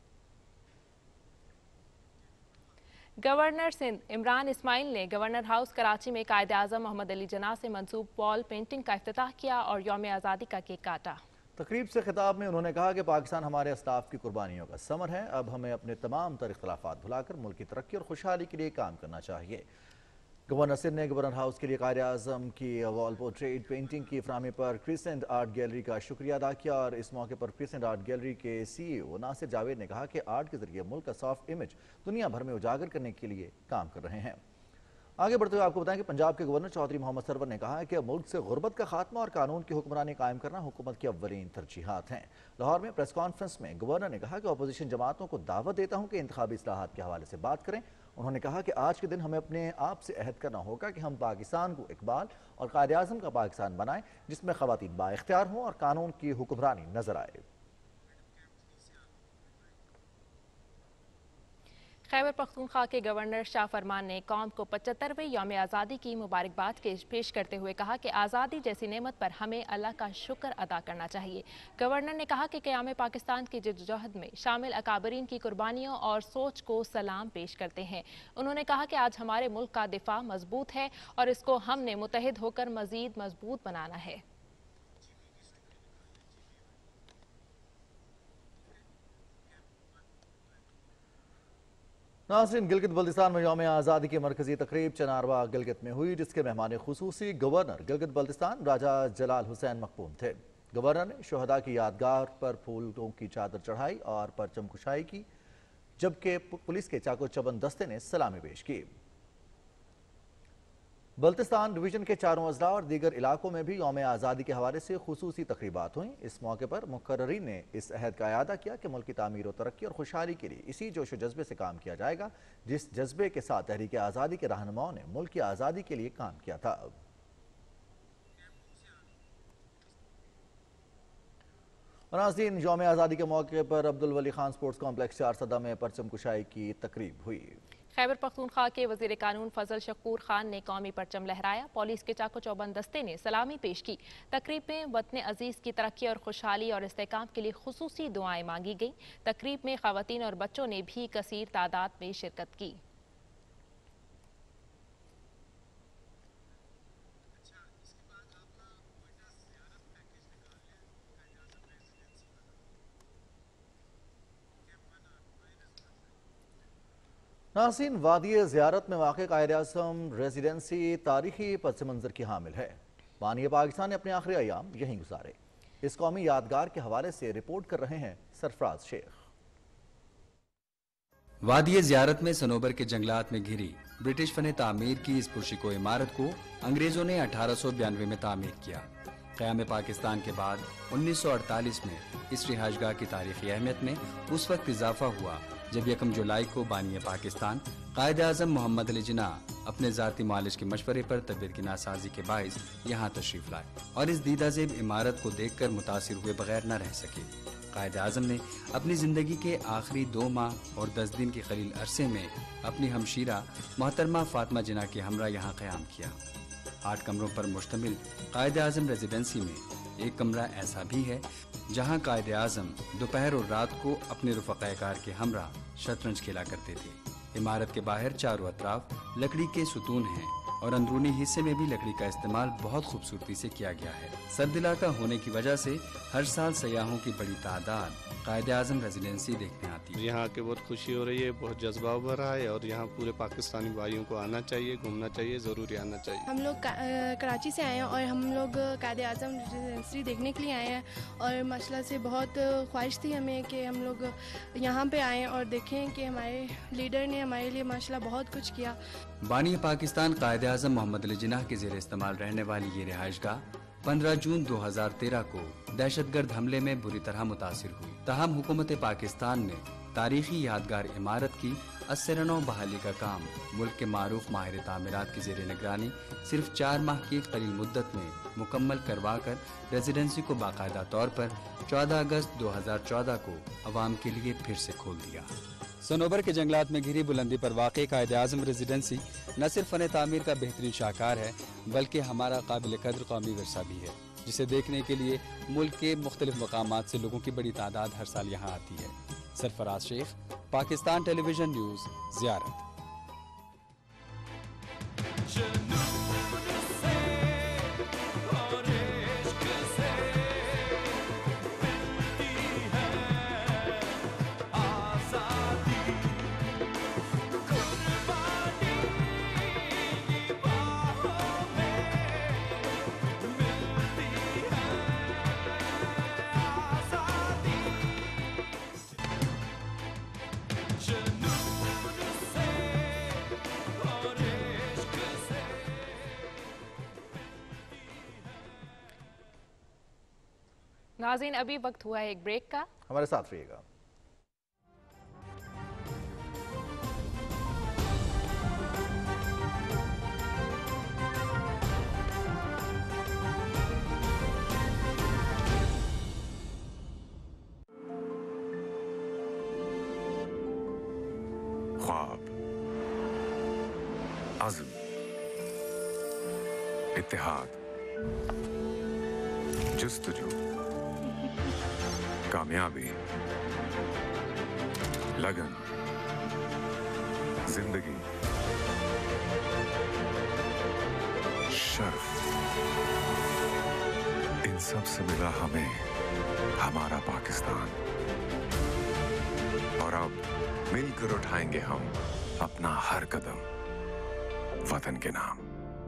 गवर्नर सिंध इमरान इस्माइल ने गवर्नर हाउस कराची में कायदे आज़म मोहम्मद अली जिन्ना से मंसूब वॉल पेंटिंग का इफ्तिताह किया और यौम आज़ादी का केक काटा। तकरीब से खिताब में उन्होंने कहा कि पाकिस्तान हमारे अस्ताफ की कुर्बानियों का समर है। अब हमें अपने तमाम तर इख्तलाफात भुलाकर मुल्क की तरक्की और खुशहाली के लिए काम करना चाहिए। गवर्नर सिंध ने गवर्नर हाउस के लिए कायदे आज़म की वॉल पोर्ट्रेट पेंटिंग की फरहमी पर क्रिसेंट आर्ट गैलरी का शुक्रिया अदा किया और इस मौके पर क्रिसेंट आर्ट गैलरी के सी ई ओ नासिर जावेद ने कहा कि आर्ट के जरिए मुल्क का सॉफ्ट इमेज दुनिया भर में उजागर करने के लिए काम कर रहे हैं। आगे बढ़ते हुए आपको बताएं कि पंजाब के गवर्नर चौधरी मोहम्मद सरवर ने कहा है कि मुल्क से गुर्बत का खात्मा और कानून की हुक्मरानी कायम करना हुकूमत की अव्वलीन तरजीहात हैं। लाहौर में प्रेस कॉन्फ्रेंस में गवर्नर ने कहा कि अपोजिशन जमातों को दावत देता हूं कि इंतखाबी इस्लाहात के हवाले से बात करें। उन्होंने कहा कि आज के दिन हमें अपने आप से अहद करना होगा कि हम पाकिस्तान को इकबाल और कायदे आज़म का पाकिस्तान बनाएं जिसमें ख़वातीन बाइख्तियार हों और कानून की हुक्मरानी नजर आए। खैबर पख्तूनख्वा के गवर्नर शाह फरमान ने कौम को पचहत्तरवें यौम आज़ादी की मुबारकबाद पेश करते हुए कहा कि आज़ादी जैसी नेमत पर हमें अल्लाह का शुक्र अदा करना चाहिए। गवर्नर ने कहा कि क़याम पाकिस्तान की जद्दोजहद में शामिल अकाबरीन की कुर्बानियों और सोच को सलाम पेश करते हैं। उन्होंने कहा कि आज हमारे मुल्क का दिफा मजबूत है और इसको हमने मुत्तहिद होकर मजीद मजबूत बनाना है। नाज़रीन, गिलगित बल्तिस्तान में यौम आज़ादी की मरकजी तकरीब चनारवा गिलगित में हुई जिसके मेहमान खुसूसी गवर्नर गिलगित बल्तिस्तान राजा जलाल हुसैन मकबून थे। गवर्नर ने शहदा की यादगार पर फूलों की चादर चढ़ाई और परचम कुशाई की, जबकि पुलिस के चाको चबन दस्ते ने सलामी पेश की। बल्तिस्तान डिवीजन के चारों अजला और दीगर इलाकों में भी यौम आज़ादी के हवाले से खुसूसी तकरीबात हुई। इस मौके पर मुकर्ररीन ने इस अहद का अयादा किया कि मुल्क की तामीर और तरक्की और खुशहाली के लिए इसी जोश व जज्बे से काम किया जाएगा जिस जज्बे के साथ तहरीक आज़ादी के रहनुमाओं ने मुल्क की आज़ादी के लिए काम किया था। नाज़रीन, यौम आज़ादी के मौके पर अब्दुल वली खान स्पोर्ट्स कॉम्प्लेक्स चारसदा में परचम कुशाई की तकरीब हुई। खैबर पख्तूनख्वा के वजीर कानून फजल शकूर खान ने कौमी परचम लहराया। पुलिस के चाको चौबंद दस्ते ने सलामी पेश की। तकरीब में वतन अजीज की तरक्की और खुशहाली और इस्तेहकाम के लिए खुसूसी दुआएं मांगी गईं। तकरीब में खवातीन और बच्चों ने भी कसीर तादाद में शिरकत की। नाज़रीन, वादी ज़ियारत में वाक़ कायद-ए-आज़म रेजिडेंसी तारीखी पस मंज़र की हामिल है। बानी पाकिस्तान ने अपने आखिरी अयाम यहीं गुजारे। इस कौमी यादगार के हवाले से रिपोर्ट कर रहे हैं सरफराज शेख। वादी ज़ियारत में सनोबर के जंगलात में घिरी ब्रिटिश फन तामीर की इस पुरशिको इमारत को अंग्रेजों ने अठारह सौ बयानवे में तामीर किया। क़याम पाकिस्तान के बाद उन्नीस सौ अड़तालीस में इस रिहाइशगाह की तारीखी अहमियत में उस वक्त इजाफा हुआ जब यकम जुलाई को बानी पाकिस्तान कायद-ए-आज़म मोहम्मद अली जिन्ना अपने ज़ाती मालिज के मशवरे पर तबीयत की नासाजी के बाइस यहाँ तशरीफ लाए और इस दीदाज़ेब इमारत को देख कर मुतासिर हुए बगैर न रह सके। कायद-ए-आज़म ने अपनी ज़िंदगी के आखिरी दो माह और दस दिन के कलील अरसे में अपनी हमशीरा मोहतरमा फातिमा जिन्ना के हमरा यहाँ क़याम किया। आठ कमरों पर मुश्तमिल कायद-ए-आज़म रेजिडेंसी में एक कमरा ऐसा भी है जहाँ कायद-ए-आज़म दोपहर और रात को अपने रुफ़क़ाए-कार के हमरा शतरंज खेला करते थे। इमारत के बाहर चारों अतराफ लकड़ी के सुतून हैं और अंदरूनी हिस्से में भी लकड़ी का इस्तेमाल बहुत खूबसूरती से किया गया है। सर्द इलाका होने की वजह से हर साल सयाहों की बड़ी तादाद कायद-ए-आज़म रेजिडेंसी देखने आती है। यहाँ के बहुत खुशी हो रही है, बहुत जज्बा उभर रहा है और यहाँ पूरे पाकिस्तानी भाइयों को आना चाहिए, घूमना चाहिए, ज़रूरी आना चाहिए। हम लोग कराची से आए हैं और हम लोग कायद-ए-आज़म रेजिडेंसी देखने के लिए आए हैं और माशाल्लाह से बहुत ख्वाहिश थी हमें कि हम लोग यहाँ पे आएँ और देखें कि हमारे लीडर ने हमारे लिए माशाल्लाह बहुत कुछ किया। बानी पाकिस्तान कायद-ए-आज़म मोहम्मद अली जिन्ना के ज़ेर इस्तेमाल रहने वाली ये रिहाइशगाह पंद्रह जून दो हजार तेरह को दहशतगर्द हमले में बुरी तरह मुतासिर हुई। तहम हुकूमत पाकिस्तान ने तारीखी यादगार इमारत की अस्सरनौ बहाली का काम मुल्क के मारूफ माहिर तामीरात की ज़ेर निगरानी सिर्फ चार माह की कलील मुद्दत में मुकम्मल करवा कर रेजिडेंसी को बाकायदा तौर पर चौदह अगस्त दो हजार चौदह को अवाम के लिए फिर से खोल दिया। सनोबर के जंगलात में घिरी बुलंदी पर वाक़ई कायद-ए-आज़म रेजिडेंसी न सिर्फ फन तामीर का बेहतरीन शाहकार है बल्कि हमारा काबिल कद्र कौमी विरसा भी है, जिसे देखने के लिए मुल्क के मुख्तलिफ मकामात से लोगों की बड़ी तादाद हर साल यहाँ आती है। Sarfaraz Sheikh, Pakistan television news, Ziarat. नाज़रीन, अभी वक्त हुआ है एक ब्रेक का, हमारे साथ रहिएगा। ख्वाब, अज़्म, इत्तेहाद, जुस्तजू, कामयाबी, लगन, जिंदगी, शर्फ, इन सब से मिला हमें हमारा पाकिस्तान और अब मिलकर उठाएंगे हम अपना हर कदम वतन के नाम।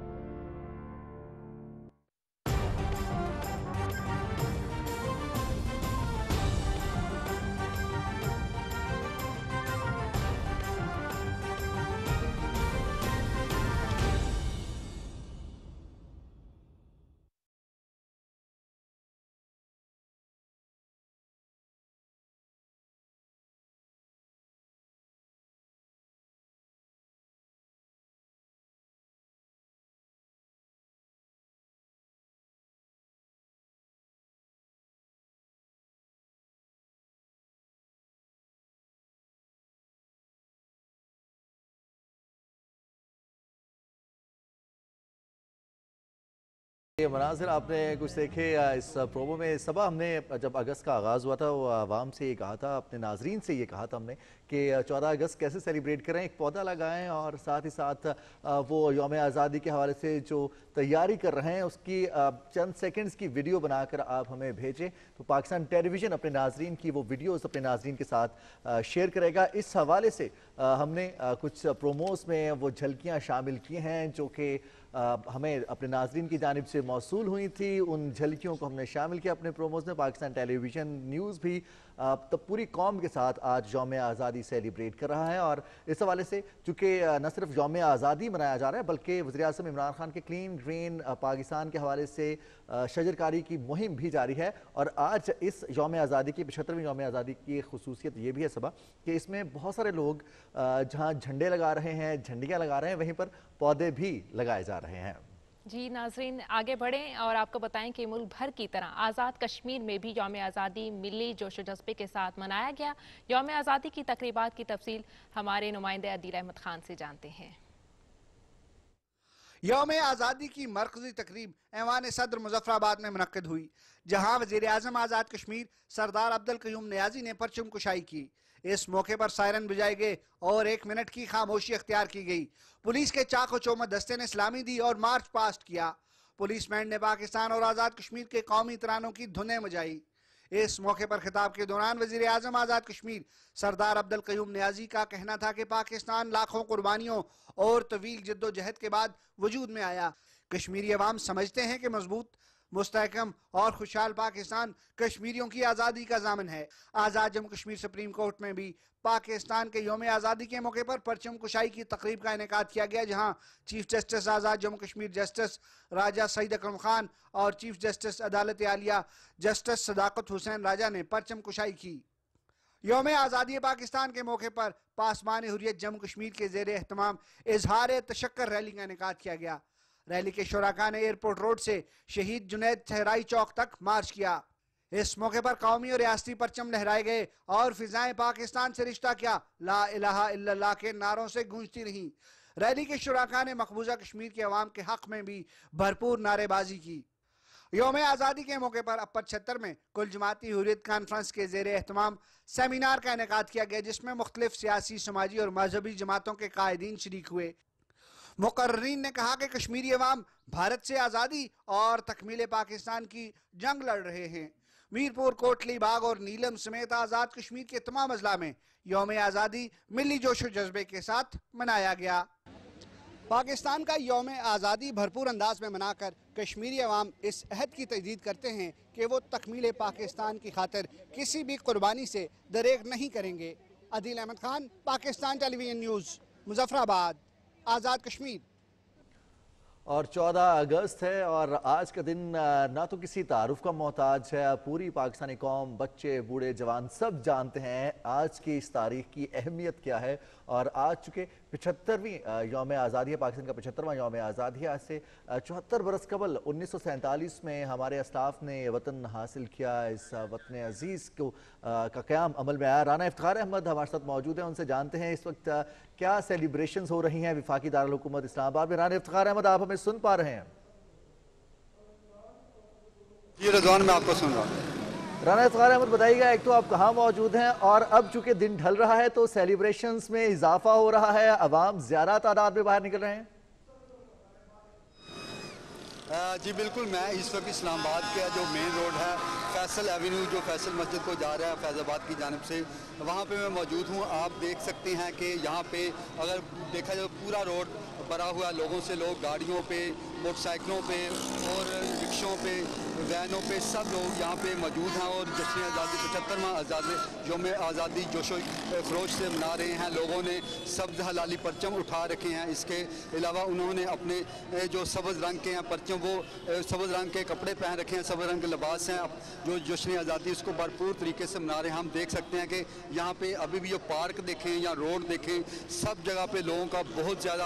ये मनाजिर आपने कुछ देखे इस प्रोमो में। सबा हमने जब अगस्त का आगाज़ हुआ था वो आवाम से ये कहा था, अपने नाजरीन से ये कहा था हमने कि चौदह अगस्त कैसे सेलिब्रेट करें, एक पौधा लगाएं और साथ ही साथ वो यौम आज़ादी के हवाले से जो तैयारी कर रहे हैं उसकी चंद सेकंड्स की वीडियो बनाकर आप हमें भेजें। तो पाकिस्तान टेलीविज़न अपने नाजरीन की वो वीडियोस अपने नाजरीन के साथ शेयर करेगा। इस हवाले से हमने कुछ प्रोमोस में वो झलकियाँ शामिल की हैं जो कि हमें अपने नाजरीन की जानिब से मौसूल हुई थी। उन झलकियों को हमने शामिल किया अपने प्रोमोज में। पाकिस्तान टेलीविज़न न्यूज़ भी तब पूरी कौम के साथ आज यौम आज़ादी सेलिब्रेट कर रहा है और इस हवाले से चूँकि न सिर्फ यौम आज़ादी मनाया जा रहा है बल्कि वज़ीर-ए-आज़म इमरान खान के क्लीन ग्रीन पाकिस्तान के हवाले से शजरकारी की मुहिम भी जारी है। और आज इस यौम आज़ादी की पचहत्तरवीं यौम आज़ादी की खसूसियत ये भी है सबा कि इसमें बहुत सारे लोग जहाँ झंडे लगा रहे हैं, झंडियाँ लगा रहे हैं, वहीं पर पौधे भी लगाए जा रहे हैं। जी नाजरीन आगे बढ़ें और आपको बताएं कि मुल्क भर की तरह आज़ाद कश्मीर में भी यौम आज़ादी मिली जोश जज्बे के साथ मनाया गया। यौम आज़ादी की तकरीबात की तफसील हमारे नुमाइंदे अदील अहमद खान से जानते हैं। यौम आज़ादी की मरकजी तकरीब ऐवान सदर मुजफ्फराबाद में मुनक्किद हुई, जहाँ वज़ीर आज़म आज़ाद कश्मीर सरदार अब्दुल कयूम नियाज़ी ने परचम कुशाई की। इस मौके पर सायरन बजाए गए और एक मिनट की खामोशी अख्तियार की गई। पुलिस के चाको चौमत दस्ते ने सलामी दी और मार्च पास्ट किया। पुलिस बैंड ने पाकिस्तान और आज़ाद कश्मीर के कौमी तरानों की धुनें बजाई। इस मौके पर खिताब के दौरान वज़ीर आज़म आज़ाद कश्मीर सरदार अब्दुल कयूम नियाज़ी का कहना था कि पाकिस्तान लाखों कुर्बानियों और तवील जद्दोजहद के बाद वजूद में आया। कश्मीरी अवाम समझते हैं कि मजबूत, मुस्तहकम और खुशहाल पाकिस्तान कश्मीरियों की आज़ादी का ज़ामन है। आज़ाद जम्मू कश्मीर सुप्रीम कोर्ट में भी पाकिस्तान के यौम आज़ादी के मौके पर परचम कुशाई की तकरीब का इनेकाद किया गया, जहां chief justice Azad Jammu Kashmir justice Raja Saeed Akram Khan और चीफ जस्टिस अदालत आलिया जस्टिस सदाकत हुसैन राजा ने परचम कुशाई की। यौम आज़ादी पाकिस्तान के मौके पर पासबान हुर्रियत जम्मू कश्मीर के ज़ेर एहतमाम इजहार तशक्कर रैली का इनेकाद किया गया। रैली के शुराका ने एयरपोर्ट रोड से शहीद जुनैद सहराई चौक तक मार्च किया। इस मौके पर कौमी और रियासती परचम लहराए गए और फिजाएं पाकिस्तान से रिश्ता क्या, ला इलाहा इल्लल्लाह के नारों से गूंजती रहीं। रैली के शुराका ने मकबूजा कश्मीर के अवाम के हक में भी भरपूर नारेबाजी की। यौम आज़ादी के मौके पर अब पचहत्तर में कुल जमाती हुर्रियत कॉन्फ्रेंस के ज़ेर एहतमाम सेमिनार का इनेकाद किया गया, जिसमें मुख्तलिफ सियासी, समाजी और मजहबी जमातों के कायदीन शरीक हुए। मुकर्रीन ने कहा कि कश्मीरी अवाम भारत से आज़ादी और तकमील पाकिस्तान की जंग लड़ रहे हैं। मीरपुर, कोटली बाग और नीलम समेत आज़ाद कश्मीर के तमाम अजला में यौम आज़ादी मिली जोश व जज्बे के साथ मनाया गया। पाकिस्तान का यौम आज़ादी भरपूर अंदाज में मनाकर कश्मीरी अवाम इस अहद की तजदीद करते हैं कि वो तकमील पाकिस्तान की खातिर किसी भी कुर्बानी से दरेग नहीं करेंगे। Adeel Ahmed Khan, Pakistan television news, Muzaffarabad, Azad Kashmir. और चौदह अगस्त है और आज का दिन ना तो किसी तारुफ का मोहताज है। पूरी पाकिस्तानी कौम, बच्चे, बूढ़े, जवान सब जानते हैं आज की इस तारीख की अहमियत क्या है। और आज चूँकि पचहत्तरवीं यौम आज़ादी है, पाकिस्तान का पचहत्तरवां यौम आज़ादी है। आज से चौहत्तर बरस कबल उन्नीस सौ सैंतालीस में हमारे अस्ताफ ने वतन हासिल किया। इस वतन अजीज़ को का क़याम अमल में आया। राना इफ्तिखार अहमद हमारे साथ मौजूद हैं, उनसे जानते हैं इस वक्त क्या सेलिब्रेशंस हो रही हैं वफाकी दारुल हुकूमत इस्लामाबाद में। राना इफ्तिखार अहमद, आप हमें सुन पा रहे हैं? जी रज़वान, मैं आपको सुन रहा हूँ। राना इफ्तिखार अहमद बताइएगा, एक तो आप कहाँ मौजूद हैं और अब चूंकि दिन ढल रहा है तो सेलिब्रेशंस में इजाफा हो रहा है, अवाम ज़्यादा तादाद में बाहर निकल रहे हैं? आ, जी बिल्कुल, मैं इस वक्त इस्लामाबाद का जो मेन रोड है फैसल एवेन्यू जो फैसल मस्जिद को जा रहा है फैज़ाबाद की जानिब से, वहाँ पे मैं मौजूद हूँ। आप देख सकते हैं कि यहाँ पे अगर देखा जाए पूरा रोड भरा हुआ लोगों से, लोग गाड़ियों पे, मोटरसाइकिलों पे और रिक्शों पे, वैनों पे सब लोग यहाँ पे मौजूद हैं और जश्न आज़ादी पचहत्तरवां आज़ादी यौम आज़ादी जोशो खरोश से मना रहे हैं। लोगों ने सब्ज़ हलाली परचम उठा रखे हैं। इसके अलावा उन्होंने अपने जो सब्ज़ रंग के हैं परचम, वो सब्ज़ रंग के कपड़े पहन रखे हैं, सब्ज़ रंग के लिबास हैं। जो जश्न आज़ादी उसको भरपूर तरीके से मना रहे हैं। हम देख सकते हैं कि यहाँ पे अभी भी जो पार्क देखें या रोड देखें, सब जगह पे लोगों का बहुत ज़्यादा रश है।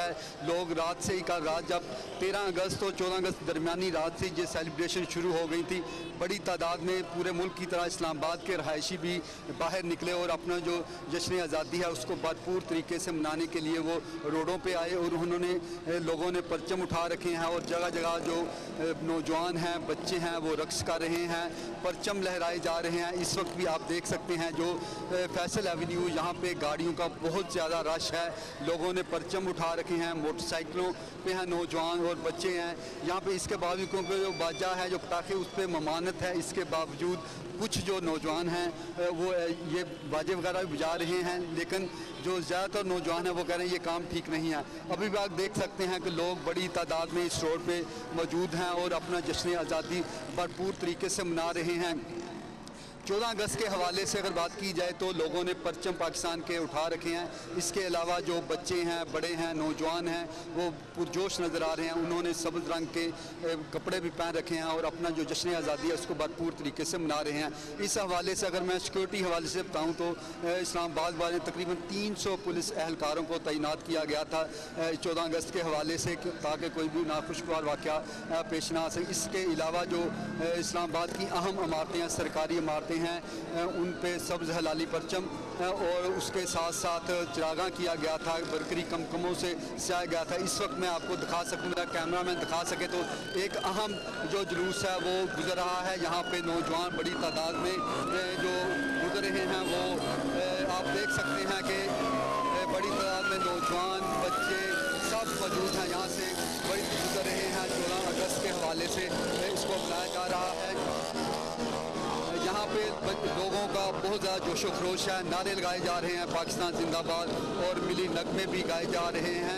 है। लोग रात से ही, कल रात जब तेरह अगस्त और चौदह अगस्त दरमियानी रात से ये सेलिब्रेशन शुरू हो गई थी, बड़ी तादाद में पूरे मुल्क की तरह इस्लामाबाद के रहायशी भी बाहर निकले और अपना जो जश्न आज़ादी है उसको भरपूर तरीके से मनाने के लिए वो रोडों पे आए और उन्होंने लोगों ने परचम उठा रखे हैं और जगह जगह जो नौजवान हैं, बच्चे हैं, वो रक्स कर रहे हैं, परचम लहराए जा रहे हैं। इस वक्त भी आप देख सकते हैं जो फैसल एवेन्यू, यहाँ पे गाड़ियों का बहुत ज़्यादा रश है, लोगों ने परचम उठा रखे हैं, मोटरसाइकिलों पे हैं नौजवान और बच्चे हैं यहाँ पे। इसके बावजूद क्योंकि जो बाजा है, जो पटाखे, उस पर ममानत है, इसके बावजूद कुछ जो नौजवान हैं वो ये बाजे वगैरह भी बजा रहे हैं, लेकिन जो ज़्यादातर नौजवान हैं वो कह रहे हैं ये काम ठीक नहीं है। अभी भी आप देख सकते हैं कि लोग बड़ी तादाद में इस रोड पे मौजूद हैं और अपना जश्न आज़ादी भरपूर तरीके से मना रहे हैं। चौदह अगस्त के हवाले से अगर बात की जाए तो लोगों ने परचम पाकिस्तान के उठा रखे हैं। इसके अलावा जो बच्चे हैं, बड़े हैं, नौजवान हैं, वो पुरजोश नज़र आ रहे हैं। उन्होंने सब्ज़ रंग के कपड़े भी पहन रखे हैं और अपना जो जश्न आज़ादी है उसको भरपूर तरीके से मना रहे हैं। इस हवाले से अगर मैं सिक्योरिटी हवाले से बताऊँ तो इस्लामाबाद वाले तकरीबन तीन सौ पुलिस एहलकारों को तैनात किया गया था चौदह अगस्त के हवाले से, ताकि कोई भी नाखुशगवार वाक़या पेश ना आ सके। इसके अलावा जो इस्लामाबाद की अहम इमारतें हैं, सरकारी इमारतें हैं, उन पे सब्ज़ हलाली परचम और उसके साथ साथ चिरागा किया गया था, बरकरी कमकमों से सजाया गया था। इस वक्त मैं आपको दिखा सकूँगा, कैमरा मैन दिखा सके तो एक अहम जो जुलूस है वो गुजर रहा है। यहाँ पे नौजवान बड़ी तादाद में जो गुजर रहे हैं वो आप देख सकते हैं कि बड़ी तादाद में नौजवान, बच्चे सब मौजूद हैं। यहाँ से बड़ी गुजर रहे हैं। चौदह अगस्त के हवाले से इसको मनाया जा रहा है। यहाँ पे लोगों का बहुत ज़्यादा जोशो खरोश है, नारे लगाए जा रहे हैं पाकिस्तान जिंदाबाद और मिली नगमे भी गाए जा रहे हैं।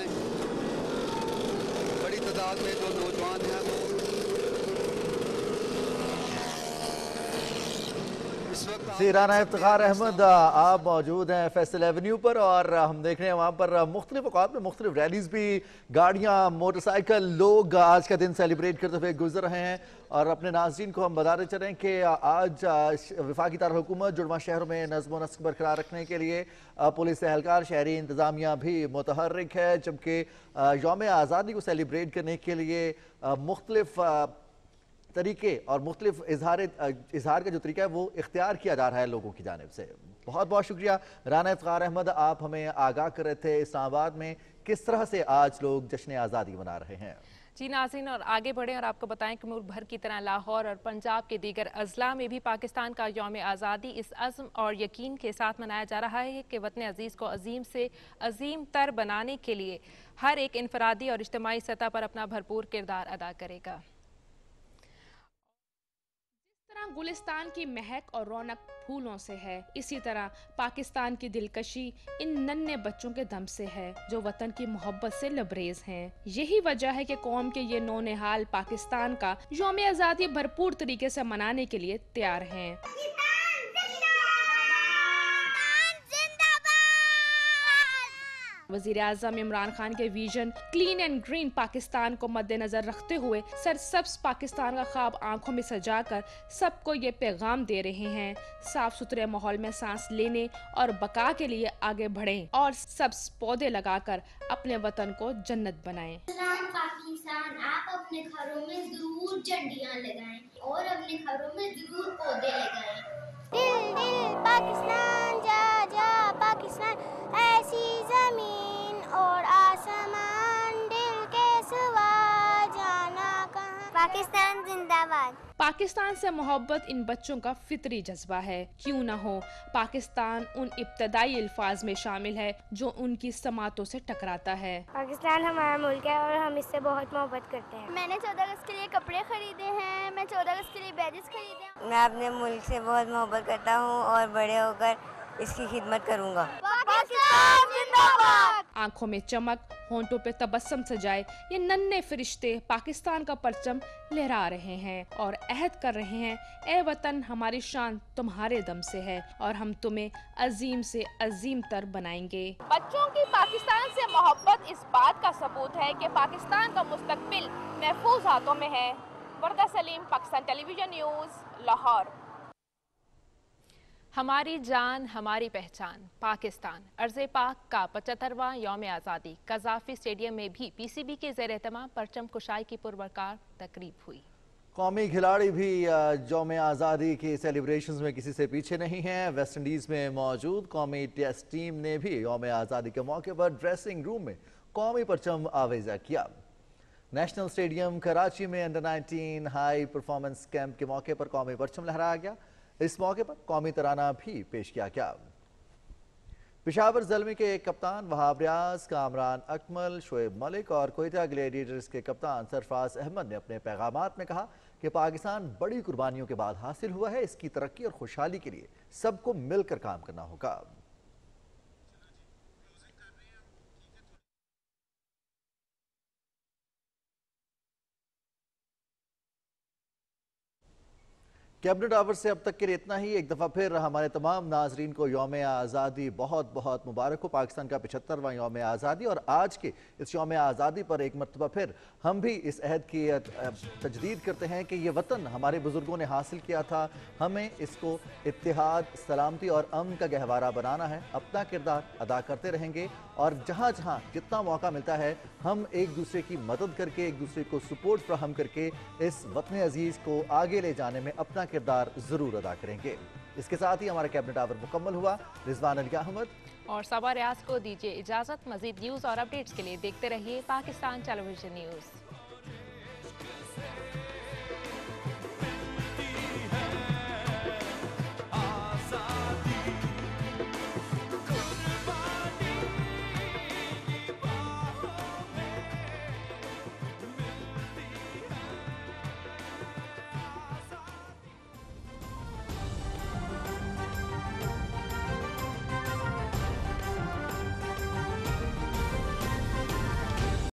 बड़ी तादाद में जो नौजवान हैं वो जी राना इफ्तिखार अहमद आप मौजूद हैं फैसल एवेन्यू पर और हम देख रहे हैं वहाँ पर मुख्तलिफ औकात में मुख्तलिफ रैलीज भी, गाड़ियाँ, मोटरसाइकिल, लोग आज का दिन सेलिब्रेट करते हुए गुजर रहे हैं। और अपने नाज़रीन को हम बताते चलें कि आज वफाकी दारुल-हुकूमत जुड़वा शहरों में नज़्म व नस्क बरकरार रखने के लिए पुलिस एहलकार, शहरी इंतज़ामिया भी मुतहर्रिक है, जबकि यौम आज़ादी को सेलिब्रेट करने के लिए मुख्तलिफ तरीके और मुख्तलिफ इजहार इजहार का जो तरीका है वो इख्तियार किया जा रहा है लोगों की जानिब से। बहुत बहुत शुक्रिया राना इफ्तिखार अहमद, आप हमें आगाह कर रहे थे इस्लामाबाद में किस तरह से आज लोग जश्न आज़ादी मना रहे हैं। जी नाज़रीन, और आगे बढ़े और आपको बताएं कि मुल्क भर की तरह लाहौर और पंजाब के दीगर अजला में भी पाकिस्तान का यौम आज़ादी इस अज़्म और यकीन के साथ मनाया जा रहा है कि वतन अजीज़ को अजीम से अजीम तर बनाने के लिए हर एक इनफरादी और इज्तिमाई सतह पर अपना भरपूर किरदार अदा करेगा। गुलिस्तान की महक और रौनक फूलों से है, इसी तरह पाकिस्तान की दिलकशी इन नन्हे बच्चों के दम से है जो वतन की मोहब्बत से लबरेज हैं। यही वजह है कि कौम के ये नौनिहाल पाकिस्तान का यौम आज़ादी भरपूर तरीके से मनाने के लिए तैयार हैं। वज़ीर आज़म इमरान खान के vision clean and green Pakistan को मद्देनजर रखते हुए सरसब्ज पाकिस्तान का ख्वाब आंखों में सजाकर सबको ये पैगाम दे रहे हैं, साफ सुथरे माहौल में सांस लेने और बका के लिए आगे बढ़ें और सब्ज पौधे लगाकर अपने वतन को जन्नत बनाएं। पाकिस्तान, आप अपने घरों में जरूर झंडियाँ लगाएं और अपने घरों में जरूर पौधे लगाएं। दिल दिल पाकिस्तान, जा जा पाकिस्तान, ऐसी जमीन और आसमान, दिल के सिवा जाना कहाँ। पाकिस्तान जिंदाबाद। पाकिस्तान से मोहब्बत इन बच्चों का फितरी जज्बा है, क्यों न हो। पाकिस्तान उन इब्तदाई अल्फाज में शामिल है जो उनकी समातों से टकराता है। पाकिस्तान हमारा मुल्क है और हम इससे बहुत मोहब्बत करते हैं। मैंने चौदह अगस्त के लिए कपड़े खरीदे हैं, मैं चौदह अगस्त के लिए बैजेस खरीदे हैं। मैं अपने मुल्क से बहुत मोहब्बत करता हूँ और बड़े होकर इसकी खिदमत करूँगा। पाकिस्तान जिंदाबाद। आंखों में चमक, होंठों पे तबस्सुम सजाए ये नन्हे फरिश्ते पाकिस्तान का परचम लहरा रहे हैं और अहद कर रहे हैं, ए वतन हमारी शान तुम्हारे दम से है और हम तुम्हें अजीम से अजीम तर बनाएंगे। बच्चों की पाकिस्तान से मोहब्बत इस बात का सबूत है कि पाकिस्तान का मुस्तकबिल महफूज हाथों में है। Warda Saleem, Pakistan television news, Lahore. हमारी जान हमारी पहचान पाकिस्तान अर्ज़े पाक का पचहत्तरवां यौम आज़ादी कज़ाफी स्टेडियम में भी पीसीबी के ज़ेर एहतमाम परचम कुशाई की पुरवकार तकरीब हुई। कौमी खिलाड़ी भी यौम आज़ादी के सेलिब्रेशंस में किसी से पीछे नहीं हैं। वेस्ट इंडीज़ में मौजूद कौमी टेस्ट टीम ने भी यौम आज़ादी के मौके पर ड्रेसिंग रूम में कौमी परचम आवेजा किया। नेशनल स्टेडियम कराची में under nineteen high performance camp के मौके पर कौमी परचम लहराया गया। इस मौके पर कौमी तराना भी पेश किया गया। पेशावर ज़ल्मी के कप्तान वहाब रियाज, कामरान अकमल, शोएब मलिक और कोयटा ग्लेडिएटर्स के कप्तान सरफराज अहमद ने अपने पैगामात में कहा कि पाकिस्तान बड़ी कुर्बानियों के बाद हासिल हुआ है। इसकी तरक्की और खुशहाली के लिए सबको मिलकर काम करना होगा। कैबिनेट आवर्स से अब तक के लिए इतना ही। एक दफ़ा फिर हमारे तमाम नाजरीन को यौम आज़ादी बहुत बहुत मुबारक हो। पाकिस्तान का पचहत्तरवां यौम आज़ादी और आज के इस यौम आज़ादी पर एक मरतबा फिर हम भी इस अहद की तजदीद करते हैं कि ये वतन हमारे बुजुर्गों ने हासिल किया था। हमें इसको इत्तेहाद, सलामती और अमन का गहवारा बनाना है। अपना किरदार अदा करते रहेंगे और जहाँ जहाँ जितना मौका मिलता है हम एक दूसरे की मदद करके, एक दूसरे को सपोर्ट फ्राहम करके इस वतन अजीज़ को आगे ले जाने में अपना किरदार जरूर अदा करेंगे। इसके साथ ही हमारा कैबिनेट आवर मुकम्मल हुआ। रिजवान अली अहमद और सबा रियाज को दीजिए इजाजत। मजीद न्यूज और अपडेट्स के लिए देखते रहिए पाकिस्तान टेलीविजन न्यूज।